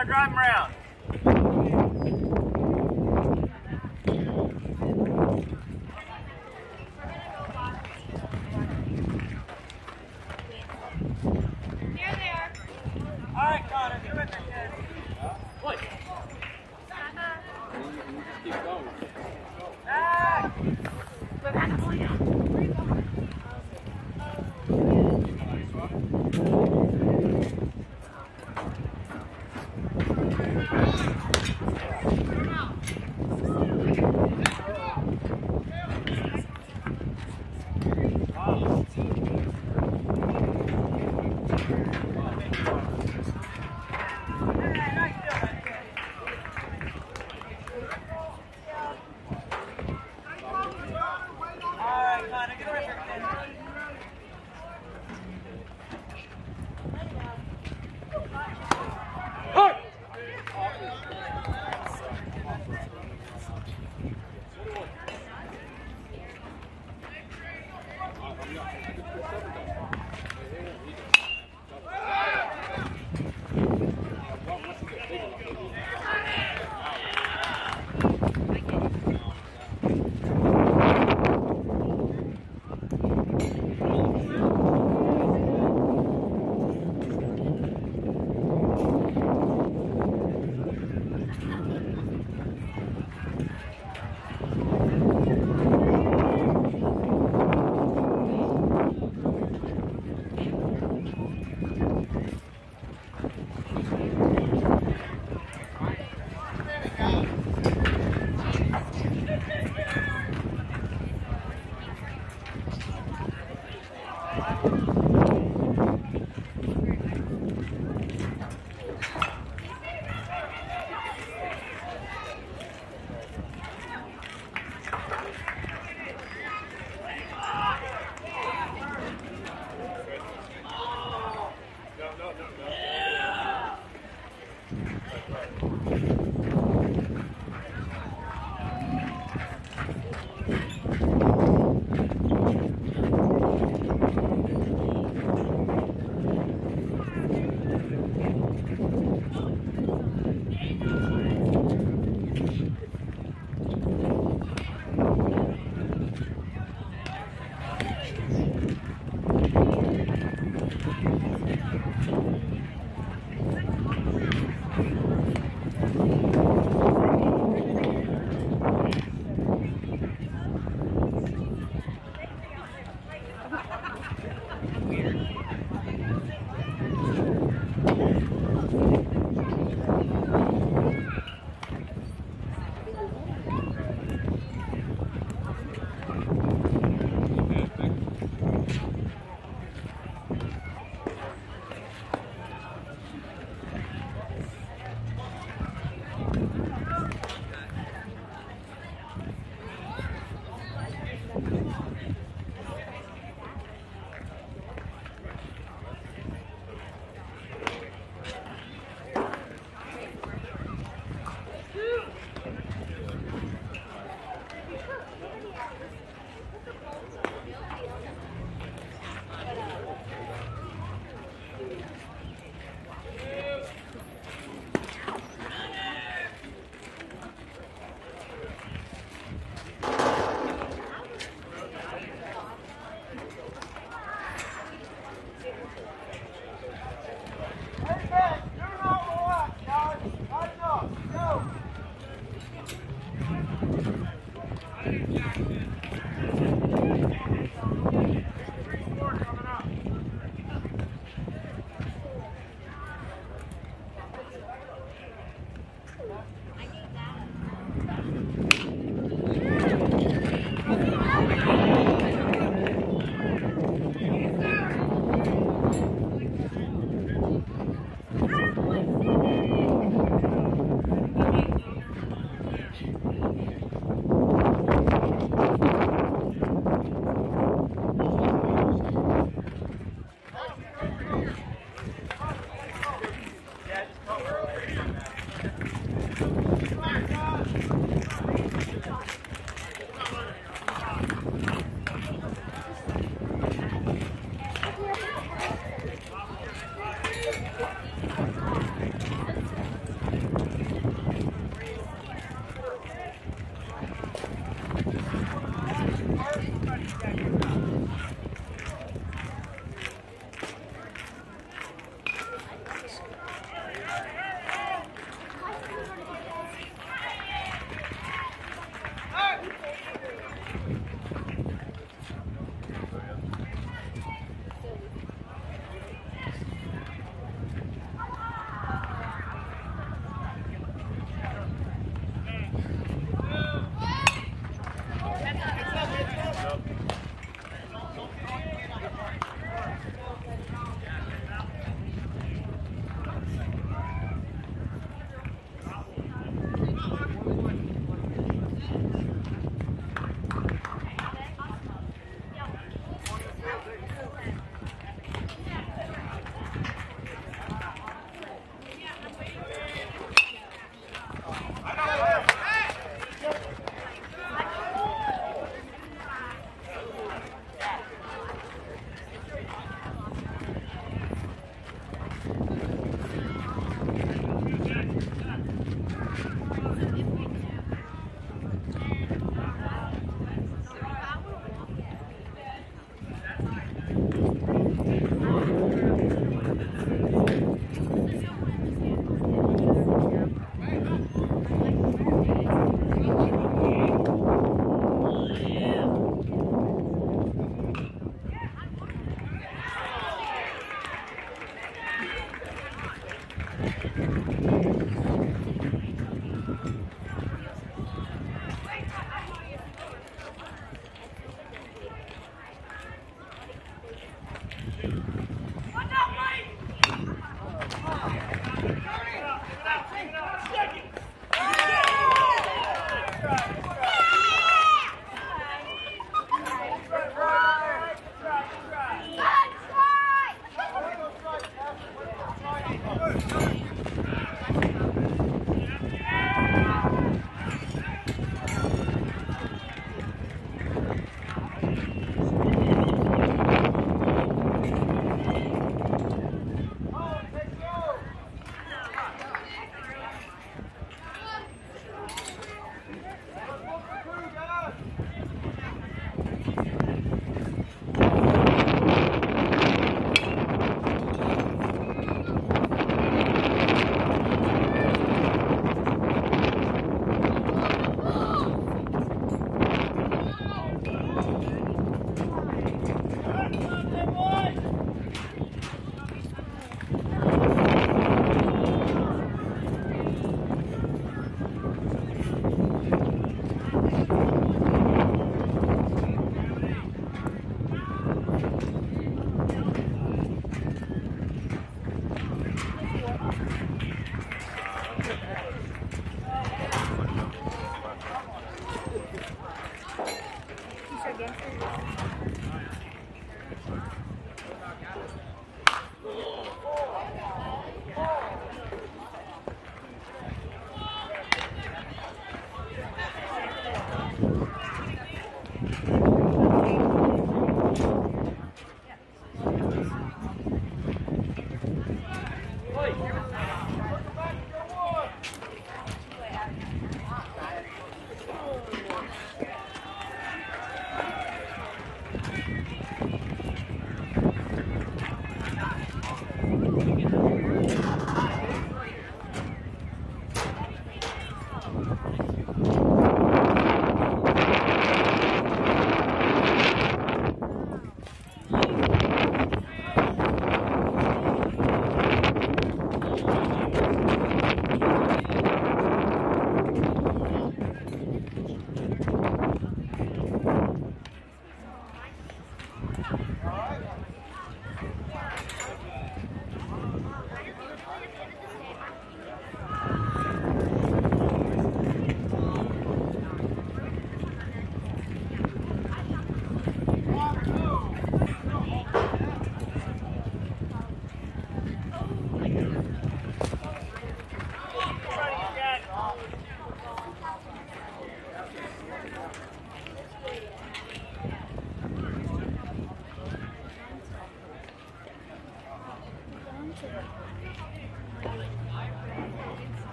Connor, drive him around. All right, Connor, get with me, kid. What? Keep going. Back!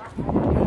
Thank you.